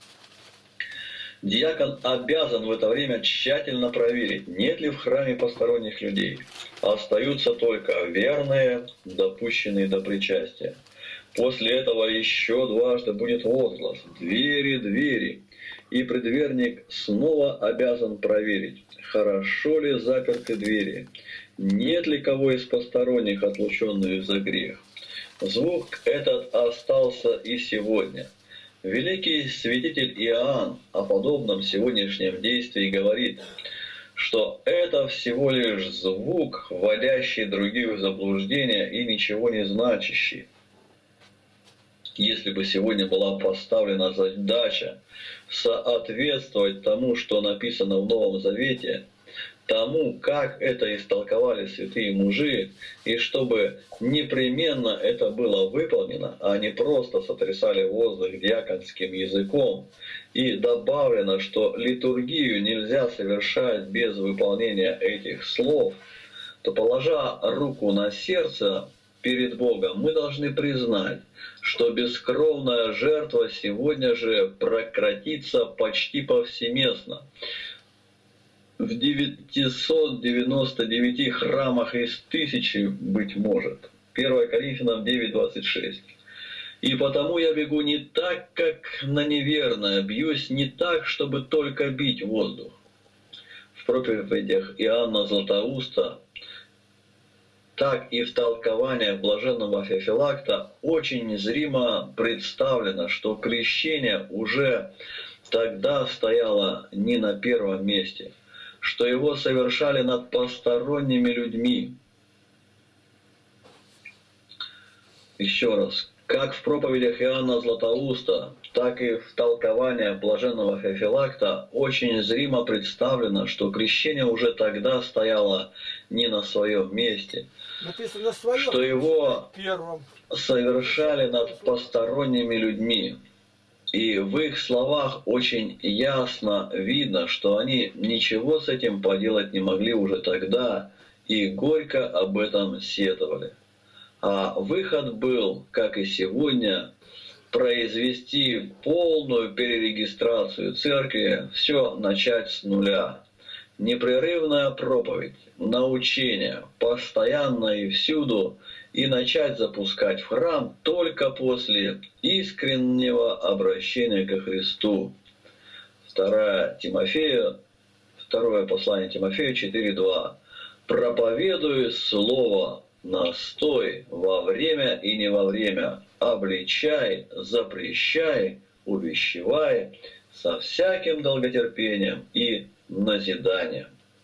диакон обязан в это время тщательно проверить, нет ли в храме посторонних людей. Остаются только верные, допущенные до причастия. После этого еще дважды будет возглас: «Двери, двери!» И предверник снова обязан проверить, хорошо ли заперты двери, нет ли кого из посторонних, отлученных за грех. Звук этот остался и сегодня. Великий святитель Иоанн о подобном сегодняшнем действии говорит, что это всего лишь звук, вводящий других в заблуждение и ничего не значащий. Если бы сегодня была поставлена задача соответствовать тому, что написано в Новом Завете, тому, как это истолковали святые мужи, и чтобы непременно это было выполнено, а не просто сотрясали воздух диаконским языком, и добавлено, что литургию нельзя совершать без выполнения этих слов, то, положа руку на сердце перед Богом, мы должны признать, что бескровная жертва сегодня же прекратится почти повсеместно. В девятисот девяноста девяти храмах из тысячи, быть может. первое Коринфянам девять двадцать шесть. «И потому я бегу не так, как на неверное, бьюсь не так, чтобы только бить воздух». В проповедях Иоанна Златоуста, так и в толкованиях блаженного Феофилакта очень зримо представлено, что крещение уже тогда стояло не на первом месте, что его совершали над посторонними людьми. Еще раз, Как в проповедях Иоанна Златоуста, так и в толкованиях блаженного Феофилакта очень зримо представлено, что крещение уже тогда стояло не на своем месте, Написано своем, что его первом. совершали над посторонними людьми. И в их словах очень ясно видно, что они ничего с этим поделать не могли уже тогда и горько об этом сетовали. А выход был, как и сегодня, произвести полную перерегистрацию церкви, все начать с нуля. Непрерывная проповедь, научение, постоянно и всюду, и начать запускать в храм только после искреннего обращения ко Христу. Второе Тимофею, второе послание Тимофею четыре два. «Проповедуй слово, настой во время и не во время, обличай, запрещай, увещевай со всяким долготерпением и назиданием».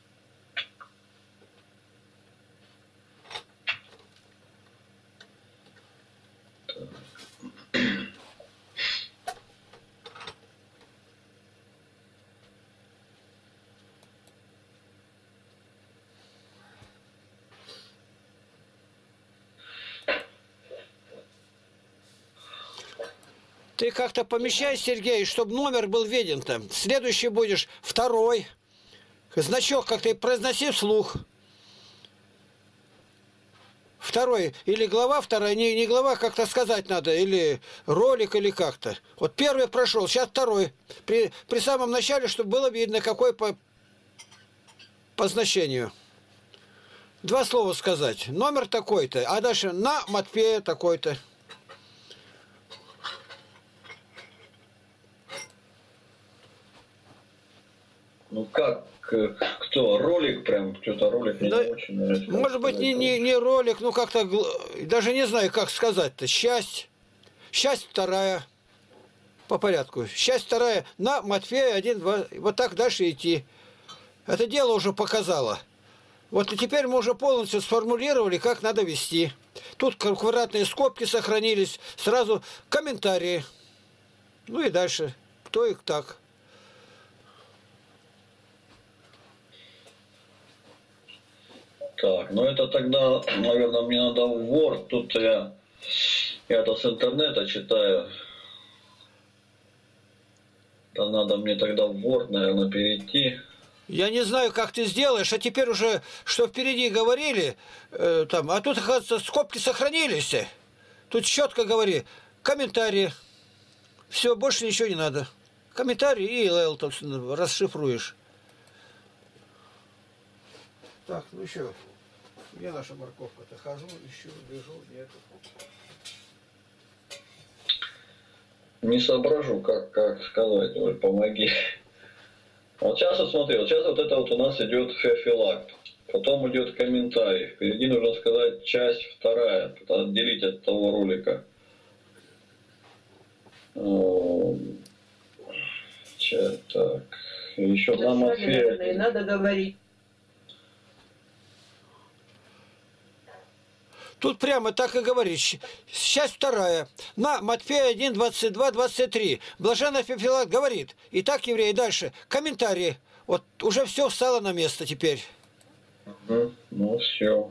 Ты как-то помещай, Сергей, чтобы номер был виден там. Следующий будешь второй. Значок как-то произноси вслух. Второй. Или глава вторая, не, не глава, как-то сказать надо. Или ролик, или как-то. Вот первый прошел, сейчас второй. При, при самом начале, чтобы было видно, какой по, по значению. Два слова сказать. Номер такой-то. А дальше на Матфея такой-то. Ну как, кто, ролик прям, что-то ролик Да, не очень нравится. Может быть, не, не, не ролик, ну как-то, даже не знаю, как сказать-то. Счастье. Счастье вторая. По порядку. Счастье вторая на Матфея один, два. Вот так дальше идти. Это дело уже показало. Вот и теперь мы уже полностью сформулировали, как надо вести. Тут квадратные скобки сохранились. Сразу комментарии. Ну и дальше. Кто и так. Так, ну это тогда, наверное, мне надо в Word. Тут я, я-то с интернета читаю. Да надо мне тогда в Word, наверное, перейти. Я не знаю, как ты сделаешь, а теперь уже, что впереди говорили, э, там, а тут, оказывается, скобки сохранились. Тут четко говори, комментарии. Все, больше ничего не надо. Комментарии и эл эл расшифруешь. Так, ну еще. Где наша морковка-то? Хожу, ищу, бежу, нету. Не соображу, как, как сказать, Оль, помоги. Вот сейчас вот смотри, вот сейчас вот это вот у нас идет Феофилакт. Потом идет комментарий. Впереди нужно сказать часть вторая, отделить от того ролика. Так. Еще на Матфея. Надо говорить. Тут прямо так и говорит. Часть вторая. На Матфея один, двадцать два, двадцать три. Блаженный Феофилакт говорит. Итак, евреи, дальше. Комментарии. Вот уже все встало на место теперь. Угу. Ну все.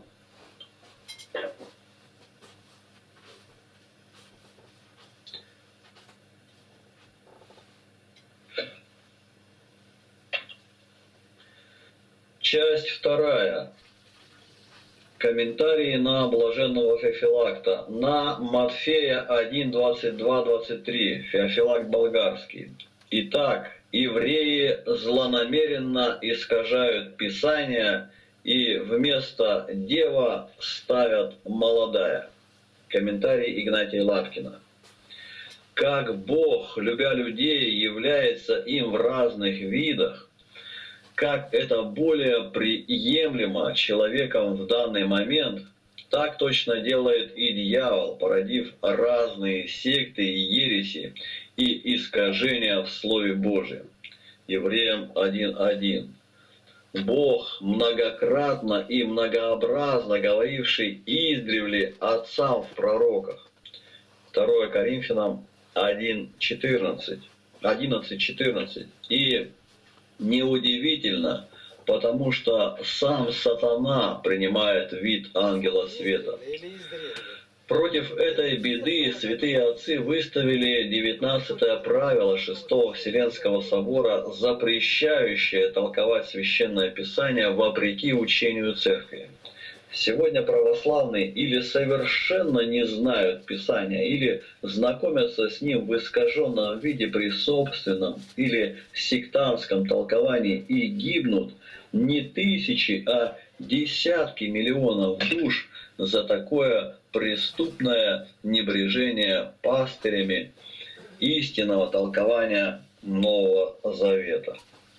Часть вторая. Комментарии на блаженного Феофилакта. На Матфея один, двадцать два, двадцать три. Феофилакт болгарский. Итак, евреи злонамеренно искажают Писание и вместо дева ставят молодая. Комментарий Игнатия Лапкина. Как Бог, любя людей, является им в разных видах, как это более приемлемо человеком в данный момент, так точно делает и дьявол, породив разные секты и ереси и искажения в Слове Божьем. Евреям один один. Бог, многократно и многообразно говоривший издревле отцам в пророках, второе Коринфянам один четырнадцать. одиннадцать четырнадцать. И неудивительно, потому что сам сатана принимает вид ангела света. Против этой беды святые отцы выставили девятнадцатое правило шестого Вселенского собора, запрещающее толковать Священное Писание вопреки учению Церкви. Сегодня православные или совершенно не знают Писания, или знакомятся с ним в искаженном виде при собственном или сектантском толковании и гибнут не тысячи, а десятки миллионов душ за такое преступное небрежение пастырями истинного толкования Нового Завета.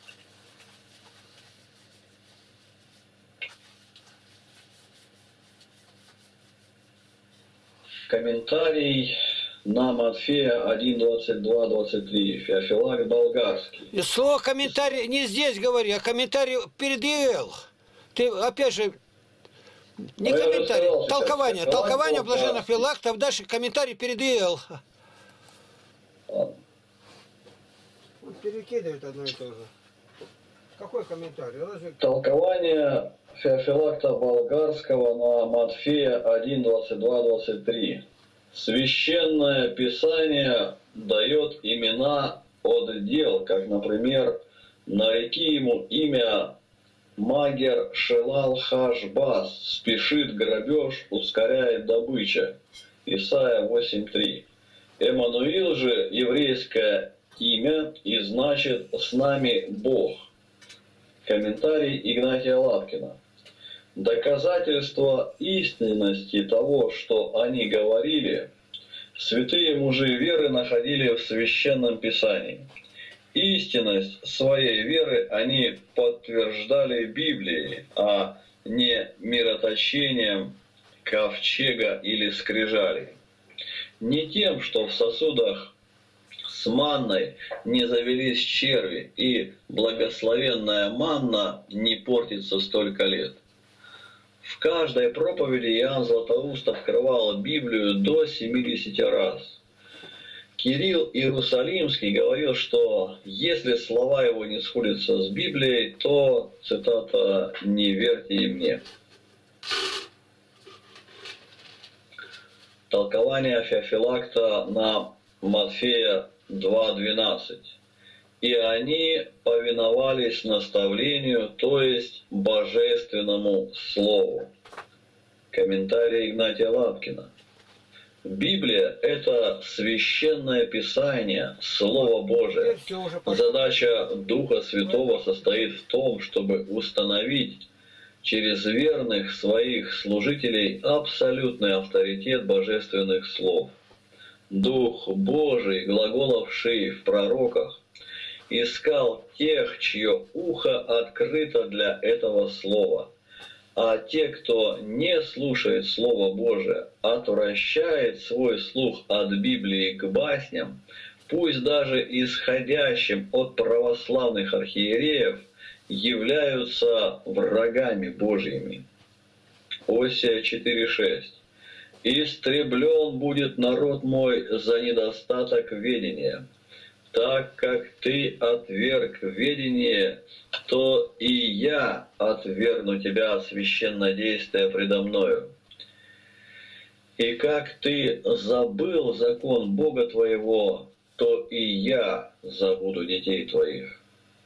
Комментарий на Матфея один двадцать два двадцать три. Феофилакт Болгарский. И слово комментарий не здесь говори, а комментарий перед ИЛ. Ты опять же не Ну, комментарий, сказал, толкование, сейчас, толкование Болгарский. блаженных Филактов, дальше комментарий перед ИЛ. Ладно. Он перекидывает одно и то же. Какой комментарий? Разве... Толкование Феофилакта Болгарского на Матфея один двадцать два двадцать три. Священное Писание дает имена от дел, как, например, нареки ему имя Магер Шелал Хашбас, спешит грабеж, ускоряет добыча. Исайя восемь три. Эммануил же еврейское имя и значит «с нами Бог». Комментарий Игнатия Лапкина. Доказательство истинности того, что они говорили, святые мужи веры находили в Священном Писании. Истинность своей веры они подтверждали Библией, а не мироточением ковчега или скрижалей. Не тем, что в сосудах с манной не завелись черви, и благословенная манна не портится столько лет. В каждой проповеди Иоанн Златоуст открывал Библию до семидесяти раз. Кирилл Иерусалимский говорил, что если слова его не сходятся с Библией, то, цитата, «не верьте и мне». Толкование Феофилакта на Матфея два двенадцать. И они повиновались наставлению, то есть божественному слову. Комментарий Игнатия Лапкина. Библия – это священное писание, Слово Божие. Задача Духа Святого состоит в том, чтобы установить через верных своих служителей абсолютный авторитет божественных слов. Дух Божий, глаголовший в пророках, искал тех, чье ухо открыто для этого слова. А те, кто не слушает Слово Божие, отвращает свой слух от Библии к басням, пусть даже исходящим от православных архиереев, являются врагами Божьими. Осия четыре шесть. «Истреблен будет народ мой за недостаток ведения. Так как ты отверг ведение, то и я отвергну тебя священнодействия предо мною. И как ты забыл закон Бога твоего, то и я забуду детей твоих».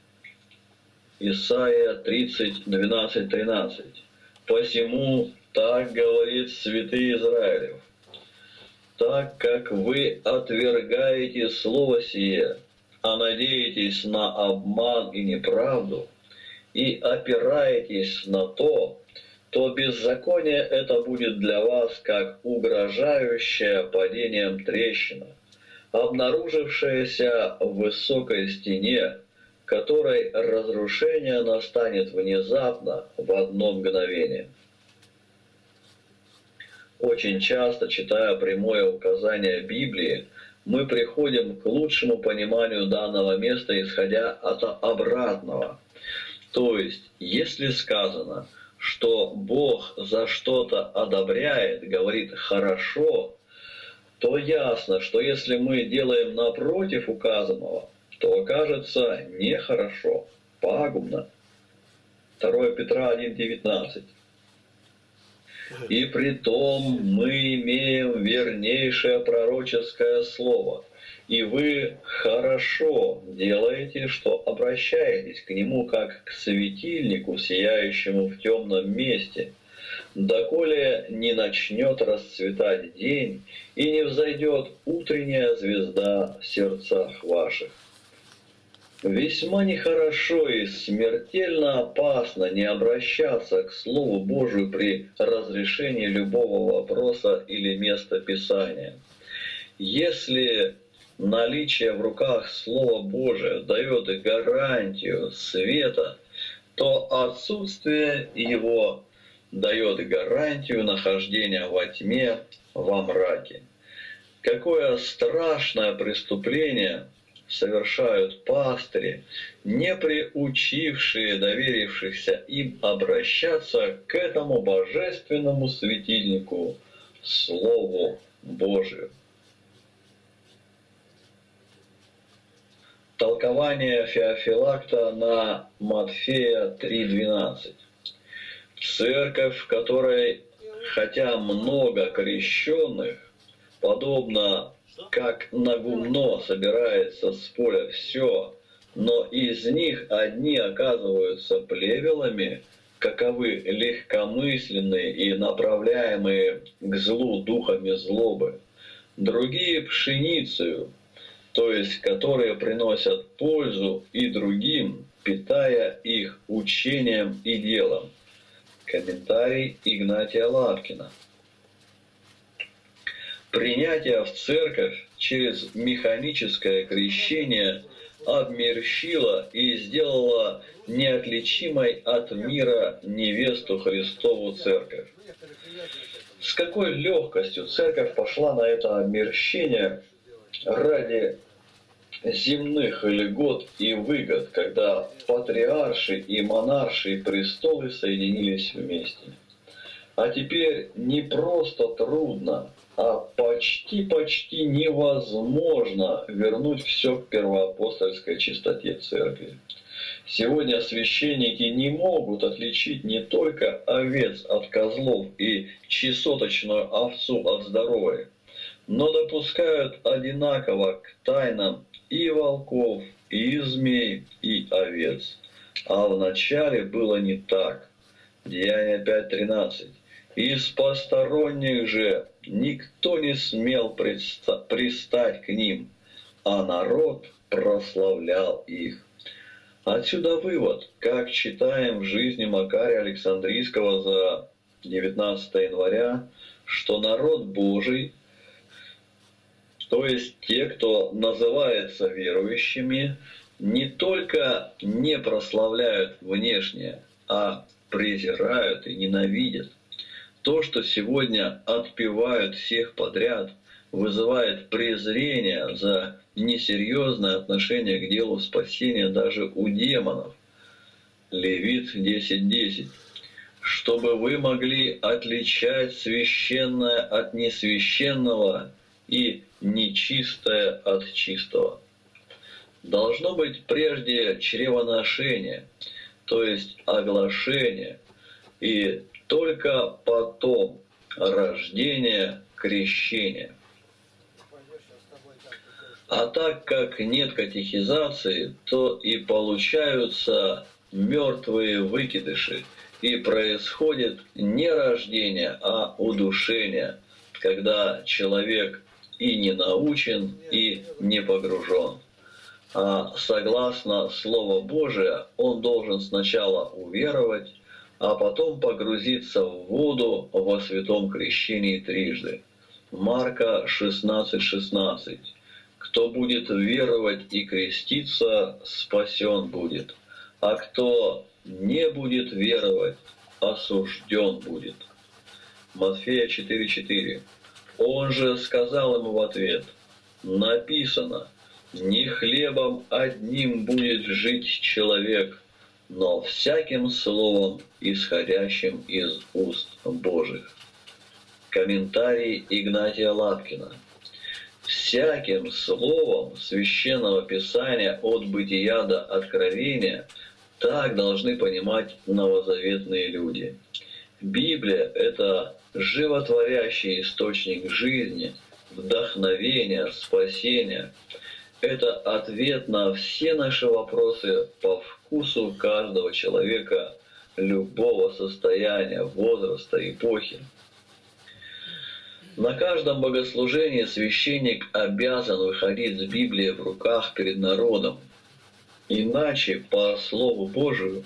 Исайя тридцать двенадцать тринадцать. «Посему так говорит святый Израилев: так как вы отвергаете слово сие, а надеетесь на обман и неправду, и опираетесь на то, то беззаконие это будет для вас как угрожающая падением трещина, обнаружившаяся в высокой стене, которой разрушение настанет внезапно в одно мгновение». Очень часто, читая прямое указание Библии, мы приходим к лучшему пониманию данного места, исходя от обратного. То есть, если сказано, что Бог за что-то одобряет, говорит «хорошо», то ясно, что если мы делаем напротив указанного, то окажется нехорошо, пагубно. второе Петра один девятнадцать. И притом мы имеем вернейшее пророческое слово, и вы хорошо делаете, что обращаетесь к нему как к светильнику, сияющему в темном месте, доколе не начнет расцветать день и не взойдет утренняя звезда в сердцах ваших. Весьма нехорошо и смертельно опасно не обращаться к Слову Божию при разрешении любого вопроса или места Писания. Если наличие в руках Слова Божия дает гарантию света, то отсутствие его дает гарантию нахождения во тьме, во мраке. Какое страшное преступление совершают пастыри, не приучившие доверившихся им обращаться к этому божественному светильнику, Слову Божию. Толкование Феофилакта на Матфея три двенадцать. Церковь, в которой, хотя много крещенных, подобно как на гумно собирается с поля все, но из них одни оказываются плевелами, каковы легкомысленные и направляемые к злу духами злобы, другие пшеницею, то есть которые приносят пользу и другим, питая их учением и делом. Комментарий Игнатия Лапкина. Принятие в церковь через механическое крещение обмерщило и сделало неотличимой от мира невесту Христову церковь. С какой легкостью церковь пошла на это обмерщение ради земных льгот и выгод, когда патриарши и монарши престолы соединились вместе. А теперь не просто трудно, а почти-почти невозможно вернуть все к первоапостольской чистоте церкви. Сегодня священники не могут отличить не только овец от козлов и чесоточную овцу от здоровой, но допускают одинаково к тайнам и волков, и змей, и овец. А вначале было не так. Деяния пять тринадцать. Из посторонних же никто не смел пристать к ним, а народ прославлял их. Отсюда вывод, как читаем в жизни Макария Александрийского за девятнадцатое января, что народ Божий, то есть те, кто называется верующими, не только не прославляют внешне, а презирают и ненавидят. То, что сегодня отпевают всех подряд, вызывает презрение за несерьезное отношение к делу спасения даже у демонов. Левит десять десять. Чтобы вы могли отличать священное от несвященного и нечистое от чистого. Должно быть прежде чревоношение, то есть оглашение, и только потом рождение, крещение. А так как нет катехизации, то и получаются мертвые выкидыши, и происходит не рождение, а удушение, когда человек и не научен, и не погружен. А согласно Слову Божие, он должен сначала уверовать, а потом погрузиться в воду во святом крещении трижды. Марка шестнадцать шестнадцать. Кто будет веровать и креститься, спасен будет, а кто не будет веровать, осужден будет. Матфея четыре четыре. Он же сказал ему в ответ: написано, не хлебом одним будет жить человек, но всяким словом, исходящим из уст Божьих. Комментарий Игнатия Лапкина. всяким словом Священного Писания от Бытия до Откровения так должны понимать новозаветные люди. Библия – это животворящий источник жизни, вдохновения, спасения. Это ответ на все наши вопросы по вкусу каждого человека, любого состояния, возраста, эпохи. На каждом богослужении священник обязан выходить с Библией в руках перед народом. Иначе, по Слову Божию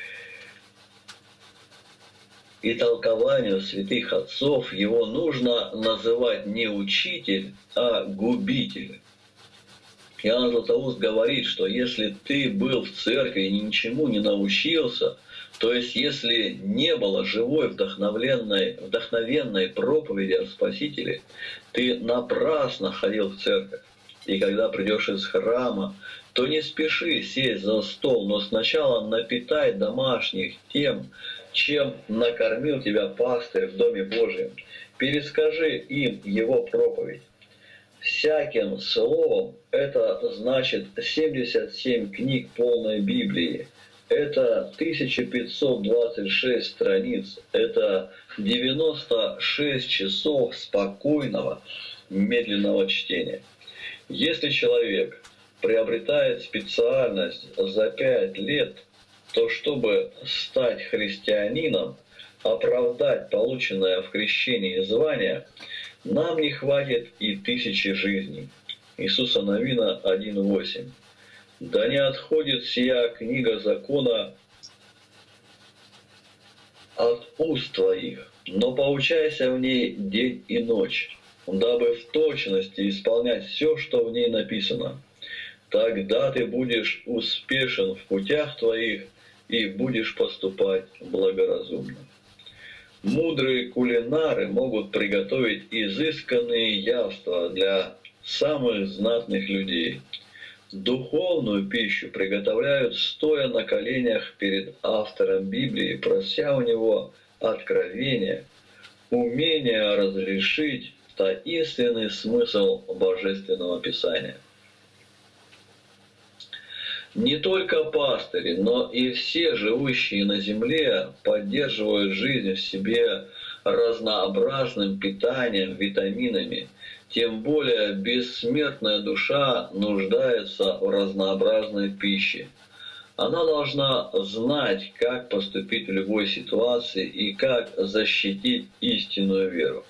и толкованию святых отцов, его нужно называть не учитель, а губитель. Иоанн Златоуст говорит, что если ты был в церкви и ничему не научился, то есть если не было живой вдохновенной, вдохновенной проповеди о Спасителе, ты напрасно ходил в церковь. И когда придешь из храма, то не спеши сесть за стол, но сначала напитай домашних тем, чем накормил тебя пастырь в Доме Божьем. Перескажи им его проповедь. Всяким словом — это значит семьдесят семь книг полной Библии. Это тысяча пятьсот двадцать шесть страниц. Это девяносто шесть часов спокойного, медленного чтения. Если человек приобретает специальность за пять лет, то чтобы стать христианином, оправдать полученное в крещении звание, нам не хватит и тысячи жизней. Иисуса Навина один восемь. Да не отходит сия книга закона от уст твоих, но поучайся в ней день и ночь, дабы в точности исполнять все, что в ней написано. Тогда ты будешь успешен в путях твоих и будешь поступать благоразумно. Мудрые кулинары могут приготовить изысканные явства для самых знатных людей. Духовную пищу приготовляют, стоя на коленях перед автором Библии, прося у него откровения, умение разрешить таинственный смысл Божественного Писания. Не только пастыри, но и все живущие на земле поддерживают жизнь в себе разнообразным питанием, витаминами. Тем более бессмертная душа нуждается в разнообразной пище. Она должна знать, как поступить в любой ситуации и как защитить истинную веру.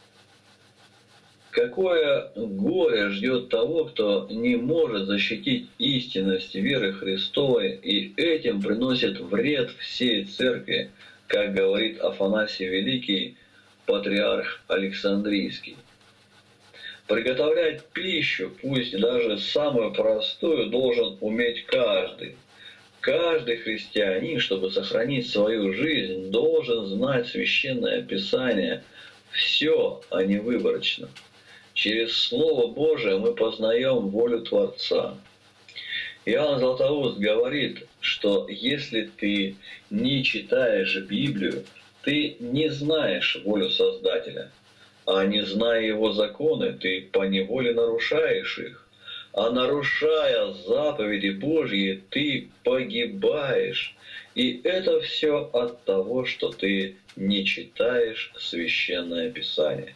Какое горе ждет того, кто не может защитить истинность веры Христовой и этим приносит вред всей церкви, как говорит Афанасий Великий, патриарх Александрийский. Приготовлять пищу, пусть даже самую простую, должен уметь каждый. Каждый христианин, чтобы сохранить свою жизнь, должен знать Священное Писание все, а не выборочно. Через Слово Божие мы познаем волю Творца. Иоанн Златоуст говорит, что если ты не читаешь Библию, ты не знаешь волю Создателя. А не зная Его законы, ты поневоле нарушаешь их. А нарушая заповеди Божьи, ты погибаешь. И это все от того, что ты не читаешь Священное Писание.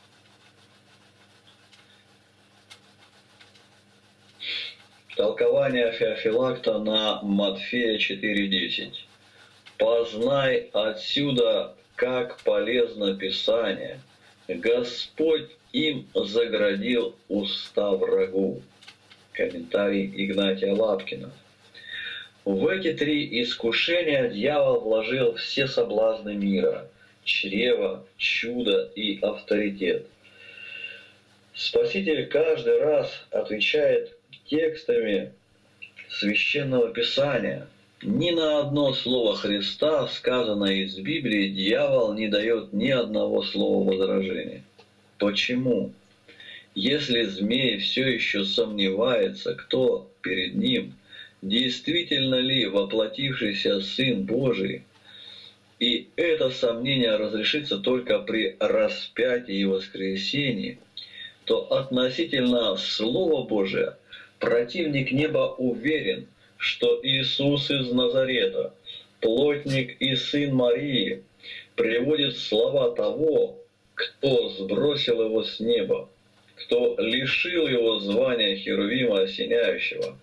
Толкование Феофилакта на Матфея четыре десять. «Познай отсюда, как полезно Писание. Господь им заградил уста врагу». Комментарий Игнатия Лапкина. В эти три искушения дьявол вложил все соблазны мира – чрево, чудо и авторитет. Спаситель каждый раз отвечает текстами Священного Писания. Ни на одно слово Христа, сказанное из Библии, дьявол не дает ни одного слова возражения. Почему? Если змей все еще сомневается, кто перед ним, действительно ли воплотившийся Сын Божий, и это сомнение разрешится только при распятии и воскресении, то относительно Слова Божия противник неба уверен, что Иисус из Назарета, плотник и сын Марии, приводит слова того, кто сбросил его с неба, кто лишил его звания Херувима осеняющего.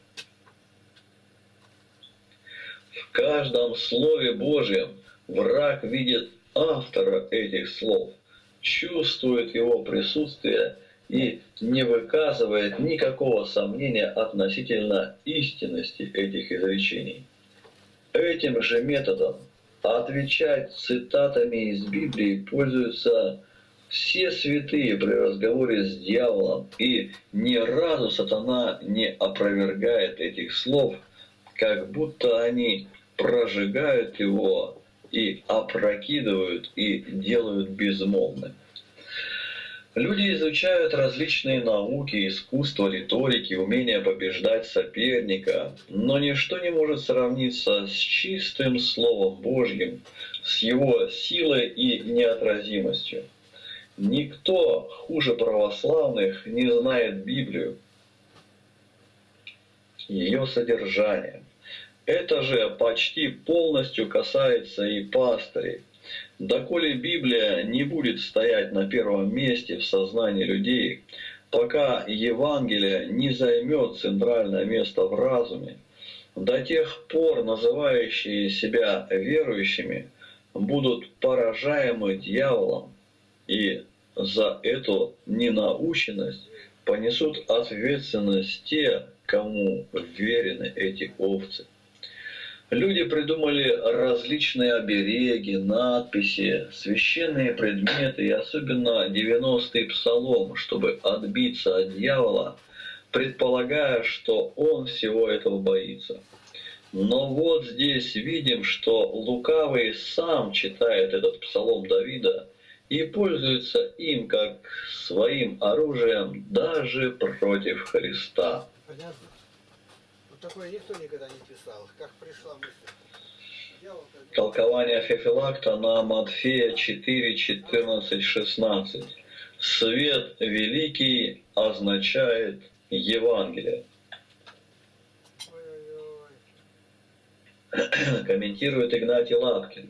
В каждом Слове Божьем враг видит автора этих слов, чувствует его присутствие и не выказывает никакого сомнения относительно истинности этих изречений. Этим же методом отвечать цитатами из Библии пользуются все святые при разговоре с дьяволом, и ни разу сатана не опровергает этих слов, как будто они прожигают его и опрокидывают и делают безмолвным. Люди изучают различные науки, искусство, риторики, умение побеждать соперника, но ничто не может сравниться с чистым Словом Божьим, с его силой и неотразимостью. Никто хуже православных не знает Библию, ее содержание. Это же почти полностью касается и пастырей. Доколе Библия не будет стоять на первом месте в сознании людей, пока Евангелие не займет центральное место в разуме, до тех пор называющие себя верующими будут поражаемы дьяволом, и за эту ненаученность понесут ответственность те, кому верены эти овцы. Люди придумали различные обереги, надписи, священные предметы и особенно девяностый псалом, чтобы отбиться от дьявола, предполагая, что он всего этого боится. Но вот здесь видим, что лукавый сам читает этот псалом Давида и пользуется им как своим оружием даже против Христа. Понятно? Такое никто никогда не писал. Как пришла мысль? Толкование Феофилакта на Матфея четыре, четырнадцать, шестнадцать. Свет великий означает Евангелие. Комментирует Игнатий Лапкин.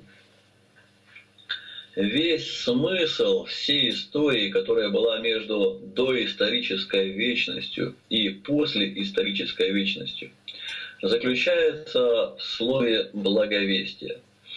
Весь смысл всей истории, которая была между доисторической вечностью и послеисторической вечностью, заключается в слове «благовестие».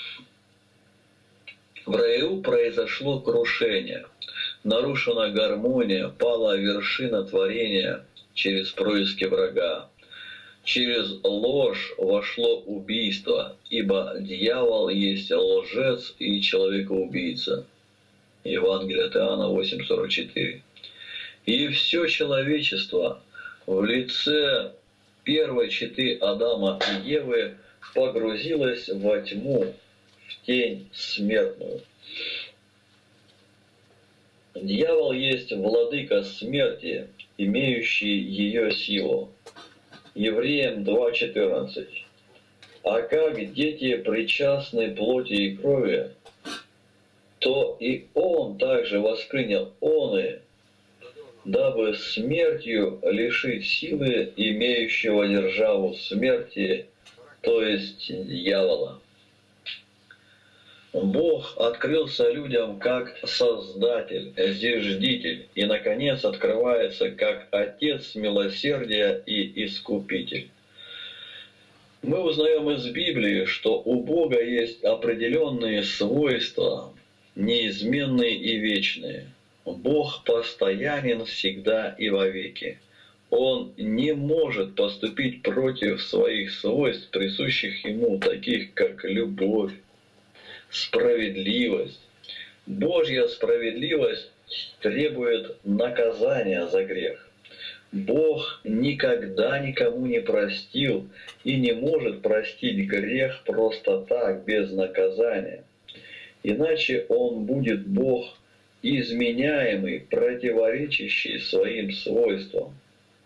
В раю произошло крушение, нарушена гармония, пала вершина творения через происки врага. Через ложь вошло убийство, ибо дьявол есть лжец и человекоубийца. Евангелие от Иоанна восемь сорок четыре. И все человечество в лице первой четы Адама и Евы погрузилось во тьму, в тень смертную. Дьявол есть владыка смерти, имеющий ее силу. Евреям два четырнадцать. А как дети причастны плоти и крови, то и он также воскрынял оны, дабы смертью лишить силы имеющего державу смерти, то есть дьявола. Бог открылся людям как Создатель, Зиждитель, и, наконец, открывается как Отец милосердия и Искупитель. Мы узнаем из Библии, что у Бога есть определенные свойства, неизменные и вечные. Бог постоянен всегда и вовеки. Он не может поступить против своих свойств, присущих Ему, таких как любовь, справедливость. Божья справедливость требует наказания за грех. Бог никогда никому не простил и не может простить грех просто так, без наказания. Иначе Он будет Бог изменяемый, противоречащий своим свойствам.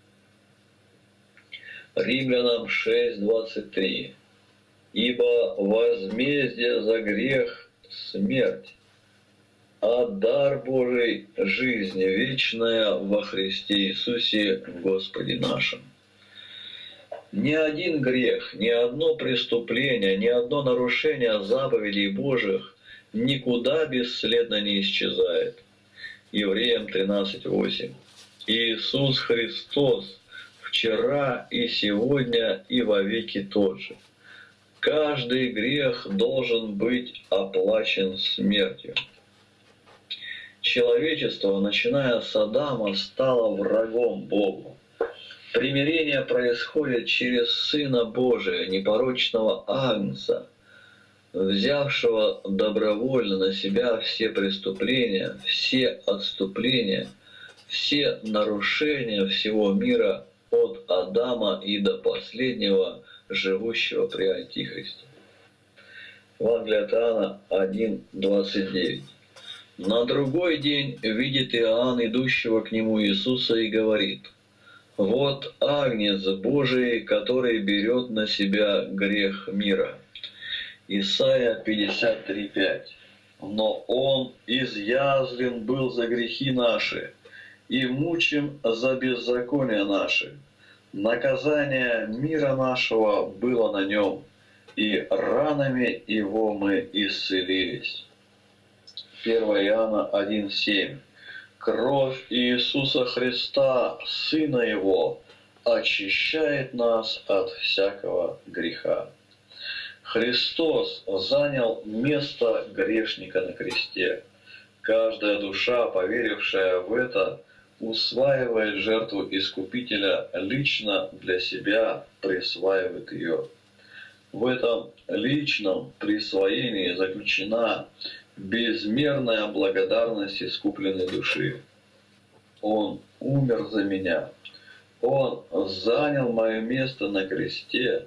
Римлянам шесть двадцать три. Ибо возмездие за грех – смерть, а дар Божий – жизнь вечная во Христе Иисусе Господе нашим. Ни один грех, ни одно преступление, ни одно нарушение заповедей Божьих никуда бесследно не исчезает. Евреям тринадцать восемь. Иисус Христос вчера и сегодня и вовеки тот же. Каждый грех должен быть оплачен смертью. Человечество, начиная с Адама, стало врагом Богу. Примирение происходит через Сына Божия, непорочного Агнца, взявшего добровольно на себя все преступления, все отступления, все нарушения всего мира от Адама и до последнего, живущего при Антихристе. Евангелие от Иоанна один двадцать девять. На другой день видит Иоанн идущего к нему Иисуса и говорит: «Вот Агнец Божий, который берет на себя грех мира». Исайя пятьдесят три пять. «Но Он изъязвлен был за грехи наши, и мучим за беззакония наши. Наказание мира нашего было на Нем, и ранами Его мы исцелились». первое Иоанна один семь. «Кровь Иисуса Христа, Сына Его, очищает нас от всякого греха». Христос занял место грешника на кресте. Каждая душа, поверившая в это, усваивает жертву Искупителя лично для себя, присваивает ее. В этом личном присвоении заключена безмерная благодарность искупленной души. Он умер за меня. Он занял мое место на кресте.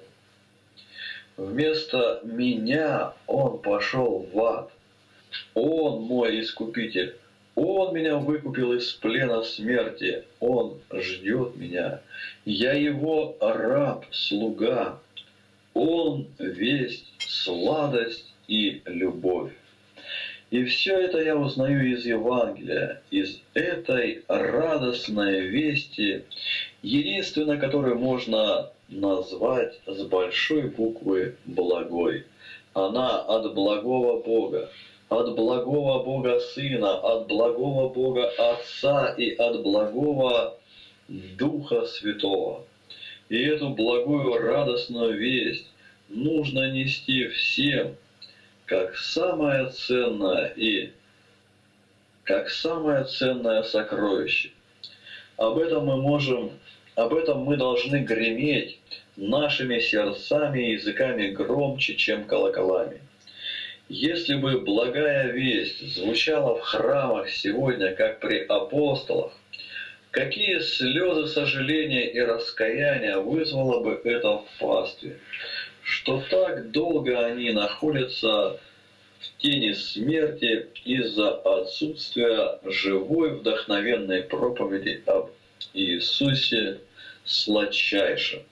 Вместо меня Он пошел в ад. Он мой Искупитель. Он меня выкупил из плена смерти. Он ждет меня. Я Его раб, слуга. Он весть, сладость и любовь. И все это я узнаю из Евангелия, из этой радостной вести, единственно которую можно назвать с большой буквы «благой». Она от благого Бога, от благого Бога Сына, от благого Бога Отца и от благого Духа Святого. И эту благую радостную весть нужно нести всем, как самое ценное и как самое ценное сокровище. Об этом мы можем, об этом мы должны греметь нашими сердцами и языками громче, чем колоколами. Если бы благая весть звучала в храмах сегодня, как при апостолах, какие слезы сожаления и раскаяния вызвало бы это в пастве, что так долго они находятся в тени смерти из-за отсутствия живой вдохновенной проповеди об Иисусе сладчайшем.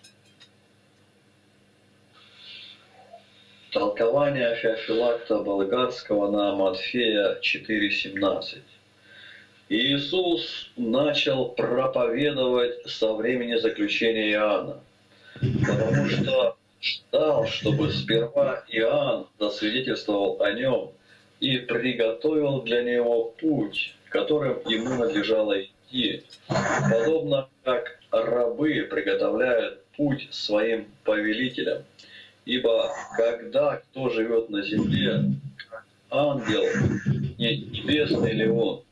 Толкование Феофилакта Болгарского на Матфея четыре семнадцать. Иисус начал проповедовать со времени заключения Иоанна, потому что ждал, чтобы сперва Иоанн засвидетельствовал о нем и приготовил для него путь, которым ему надлежало идти, подобно как рабы приготовляют путь своим повелителям. Ибо когда кто живет на земле, ангел, не небесный ли он?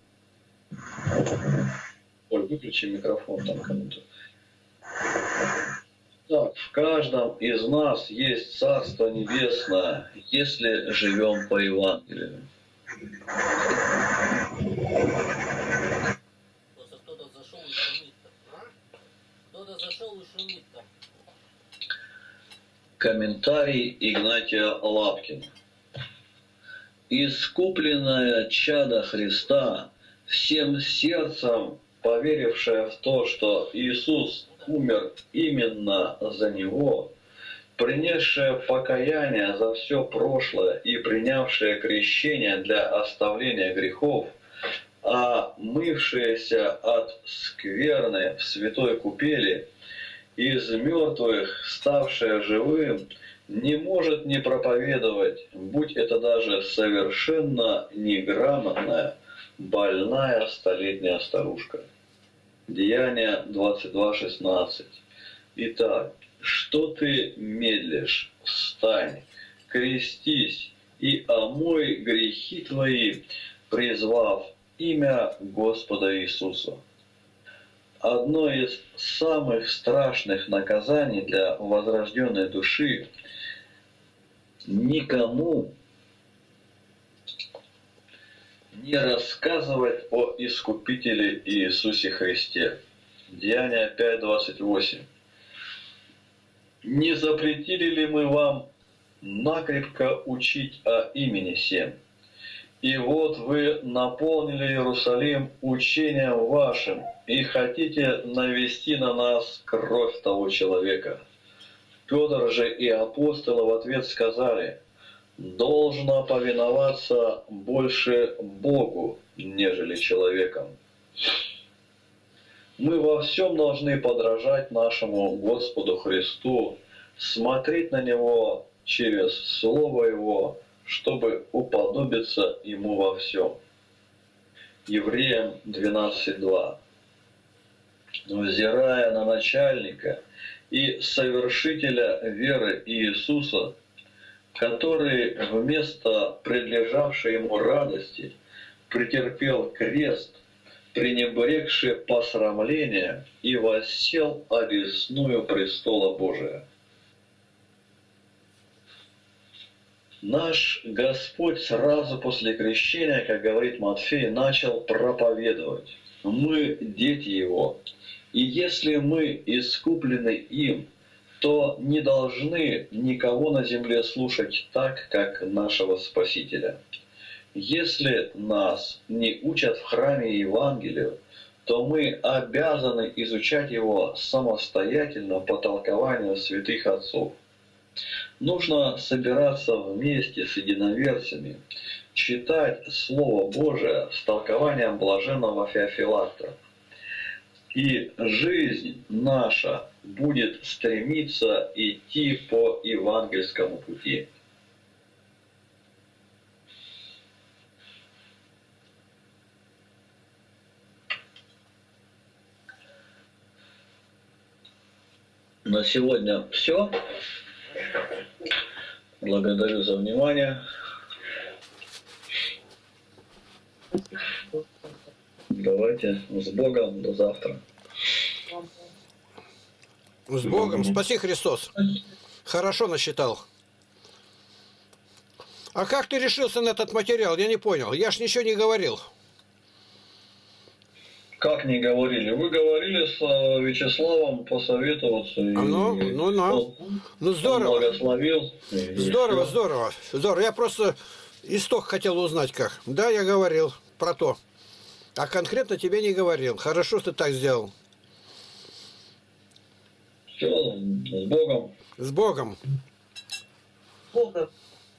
Оль, выключи микрофон там кому-то. Так, в каждом из нас есть Царство Небесное, если живем по Евангелию. Просто кто-то зашел и шумит там. Кто-то зашел и шумит там. Комментарий Игнатия Лапкина. Искупленное чадо Христа, всем сердцем поверившее в то, что Иисус умер именно за него, принесшее покаяние за все прошлое и принявшее крещение для оставления грехов, а мывшееся от скверны в святой купели, из мертвых ставшее живым, не может не проповедовать, будь это даже совершенно неграмотная, больная столетняя старушка. Деяние двадцать два шестнадцать. Итак, что ты медлишь? Встань, крестись и омой грехи твои, призвав имя Господа Иисуса. Одно из самых страшных наказаний для возрожденной души — никому не рассказывать о Искупителе Иисусе Христе. Деяние пять двадцать восемь. Не запретили ли мы вам накрепко учить о имени сем? И вот вы наполнили Иерусалим учением вашим и хотите навести на нас кровь того человека. Петр же и апостолы в ответ сказали: должно повиноваться больше Богу, нежели человеком. Мы во всем должны подражать нашему Господу Христу, смотреть на Него через Слово Его, чтобы уподобиться Ему во всем. Евреям двенадцать два. Взирая на начальника и совершителя веры Иисуса, который вместо предлежавшей ему радости претерпел крест, пренебрегши посрамление, и воссел одесную престола Божия. Наш Господь сразу после крещения, как говорит Матфей, начал проповедовать. Мы дети Его, и если мы искуплены им, то не должны никого на земле слушать так, как нашего Спасителя. Если нас не учат в храме Евангелию, то мы обязаны изучать его самостоятельно по толкованию святых отцов. Нужно собираться вместе с единоверцами, читать Слово Божие с толкованием блаженного Феофилакта. И жизнь наша будет стремиться идти по евангельскому пути. На сегодня все. Благодарю за внимание. Давайте с Богом до завтра. С Богом. Спаси Христос. Хорошо насчитал. А как ты решился на этот материал? Я не понял. Я ж ничего не говорил. Как не говорили? Вы говорили с Вячеславом посоветоваться. А ну, и... ну, ну. Ну, здорово. Благословил. Здорово, здорово. Здорово. Я просто исток хотел узнать как. Да, я говорил про то. А конкретно тебе не говорил. Хорошо, что ты так сделал. Все, с Богом. С Богом. Богом.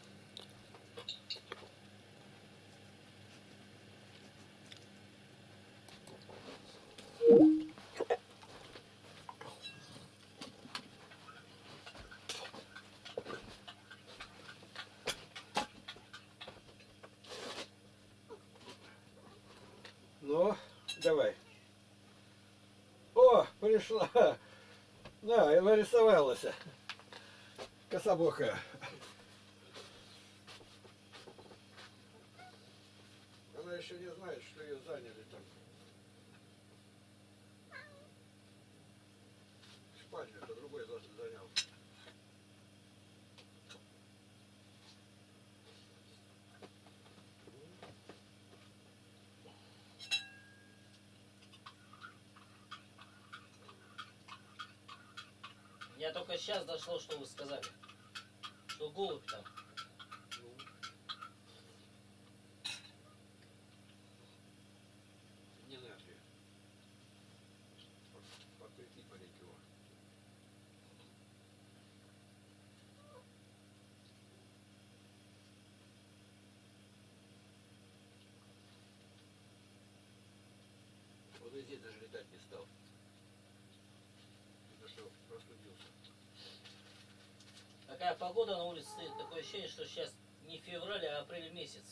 Ну, давай. О, пришла. Да, и нарисовалась. Кособокая. Она еще не знает, что ее заняли там. Спальню это другой занял. Я только сейчас дошло, что вы сказали. Что голубь там. Не надо. Покрути парик его. погода на улице стоит. Такое ощущение, что сейчас не февраль, а апрель месяц.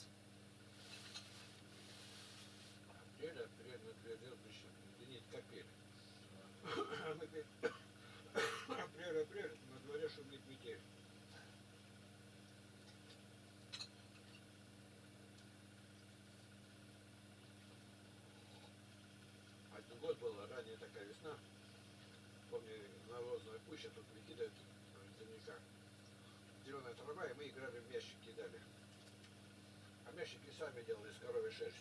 Апрель, апрель, апрель, обычно. Леденит капель. Апрель, апрель, на дворе шумит метель. Один год была ранее такая весна. Помню, навозная пуща тут выкидывают земляка. Зеленая трава, и мы играли в мящик, кидали. А мящики сами делали из коровьей шерсти.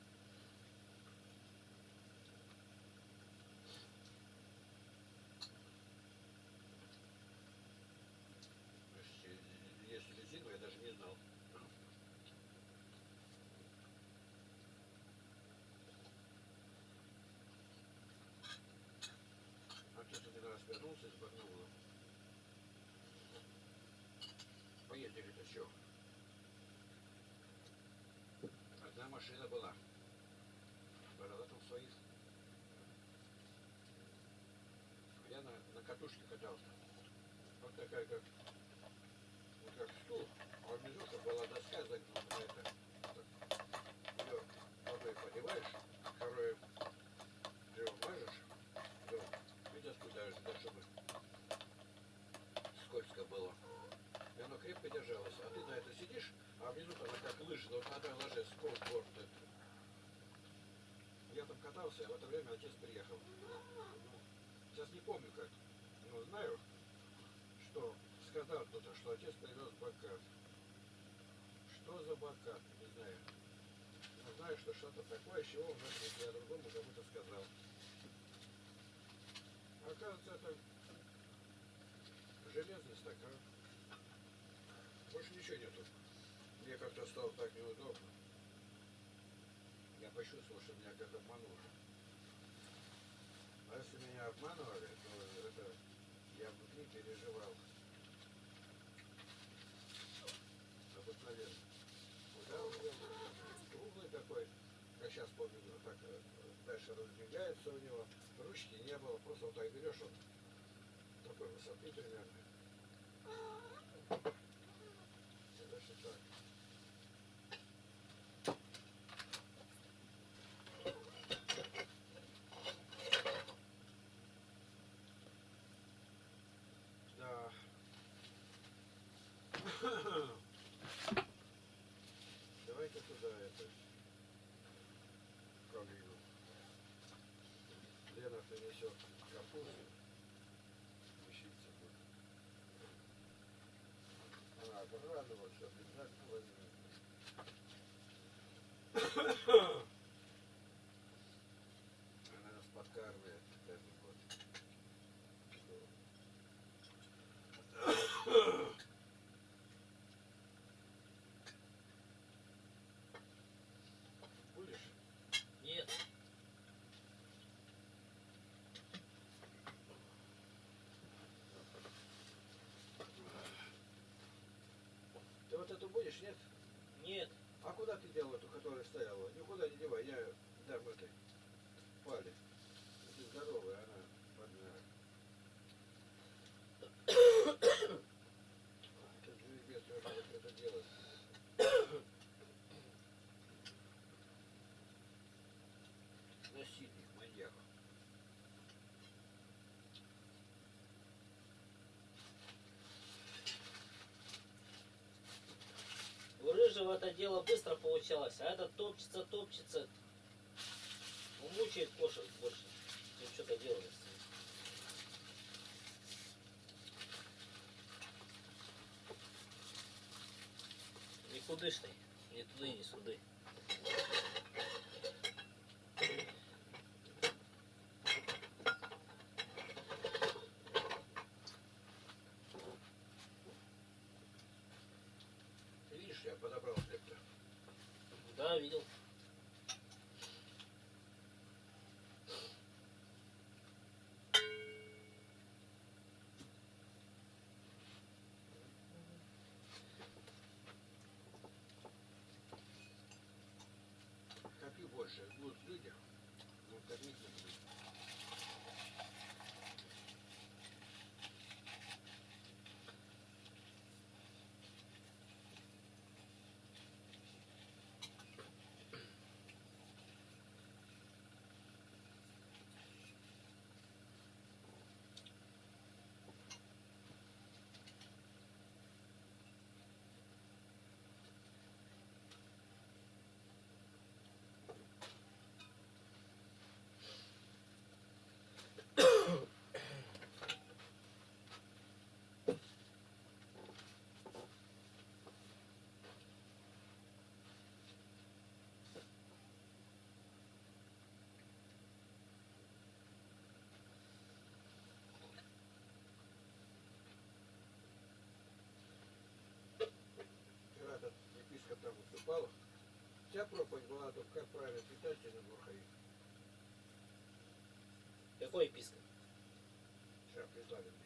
Если резину, я даже не знал. Отец один раз вернулся из Барнаула. Поездили-то все. Одна машина была. Брала там своих. Я на, на катушке катался. Вот такая, как, вот как стул. А внизу была доска загнута. Это, ее водой поливаешь, второе древом мажешь, и доску даешь, да, чтобы скользко было. И оно крепко держалось. А ты на это сидишь, а внизу она как лыжа, вот на одной ложе скорт-борт. Я там катался, а в это время отец приехал. Ну, сейчас не помню как, но знаю, что сказал кто-то, что отец привез бакат. Что за бакат, не знаю. Но знаю, что что-то такое, чего у нас нет, я другому кому-то сказал. Оказывается, это железный стакан. Больше ничего нету. Мне как-то стало так неудобно. Я почувствовал, что меня как-то обманули. А если меня обманывали, то это я внутри переживал. Обыкновенно. Куда он был? Круглый такой, как сейчас помню, так дальше раздвигается у него. Ручки не было, просто вот так берешь, он такой высоты примерно. И дальше так. Да. Давайте туда это пробегу. Лена принесет капусту. Вещица тут. Она обрадовалась, что обязательно возьмет. Она нас подкармливает каждый год. Будешь? Нет. Ты вот эту будешь, нет? Нет. А куда ты делал эту, которая стояла? Никуда не девай, я дам этой пале. Это здоровая, она подмяла. Тут же без надо это делать. Насильник, маньяк. У рыжего это дело быстро получалось, а этот топчется, топчется. Он мучает кошек больше, чем что-то делает. Никудышный, ни туды, ни сюды. Ты видишь, я подобрал хлеб-то. Да, видел. Копи больше. Будут люди, ну кормить не будут. вся проповедь была только как правильно питать и на духовик. Какой епископ? Сейчас прислали мне.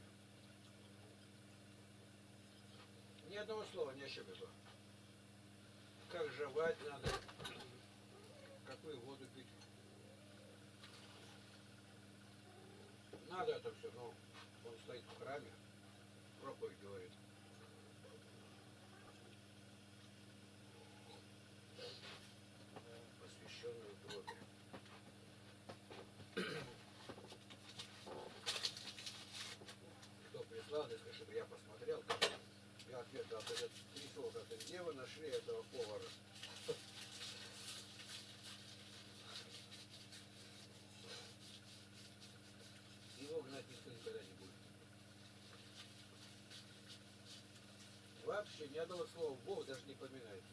Ни одного слова не ошибется. Как жевать надо, какую воду пить. Надо это все, но он стоит в храме, проповедь говорит. Посвященную крови. Кто прислал, если чтобы я посмотрел, я ответ дал, этот пришел, как где вы нашли этого повара? Его гнать никто никогда не будет. Вообще ни одного слова Бог даже не поминается.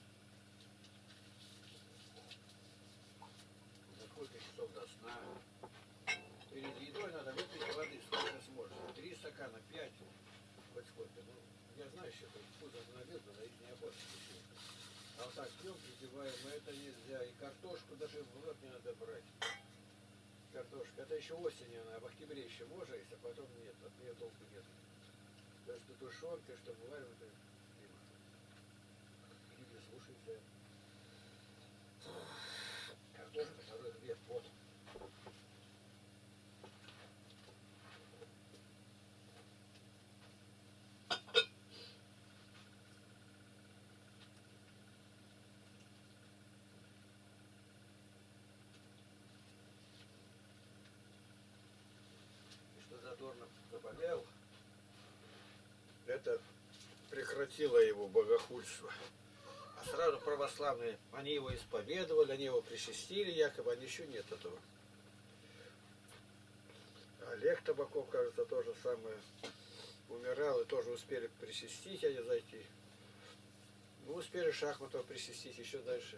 За сколько часов до сна. Перед едой надо выпить воды, сколько сможешь. Три стакана, пять, хоть сколько. Ну, я знаю, что это пузо набил, но их не охотно. А вот так пьем, припиваем, это нельзя. И картошку даже в рот не надо брать. Картошка. Это еще осенью она, а в октябре еще можно есть, а потом нет, от нее толку нет. То есть тушенка, что бывает, это люди слушаются. Картошка, второй две пот. Задорнов заболел, это прекратило его богохульство. А сразу православные, они его исповедовали, они его причастили, якобы, а еще нет этого. Олег Табаков, кажется, то же самое умирал, и тоже успели причастить, а не зайти. Ну, успели Шахматова причастить еще дальше.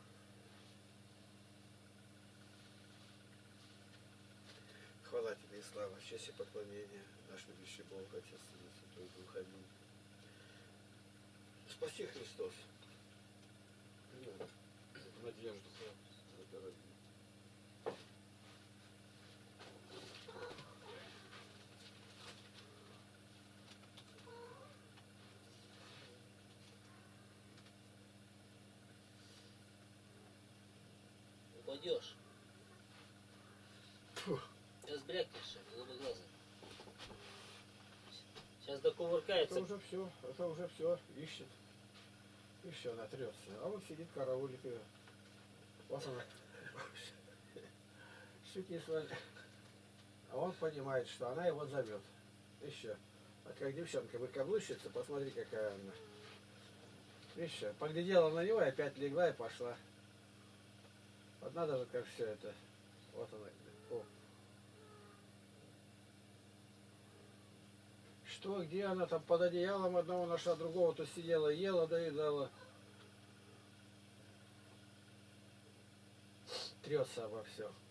Хвала тебе и слава, честь и поклонение, наш любящий Бог, Отец и Святой Дух, аминь. Спаси Христос. Надежду. Упадешь. Сейчас брякнешь, голубоглазый. Сейчас Это докувыркается. уже все, это уже все ищет. И все, натрется. А он сидит, караулит ее. Вот она. Шути с вами. А он понимает, что она его зовет. Еще. А как девчонка выкаблучится, посмотри, какая она. Еще. Поглядела на него, и опять легла и пошла. Вот надо же, как все это. Вот она. О. Что, где она там под одеялом одного нашла, другого то сидела, ела, доедала. Трется обо все.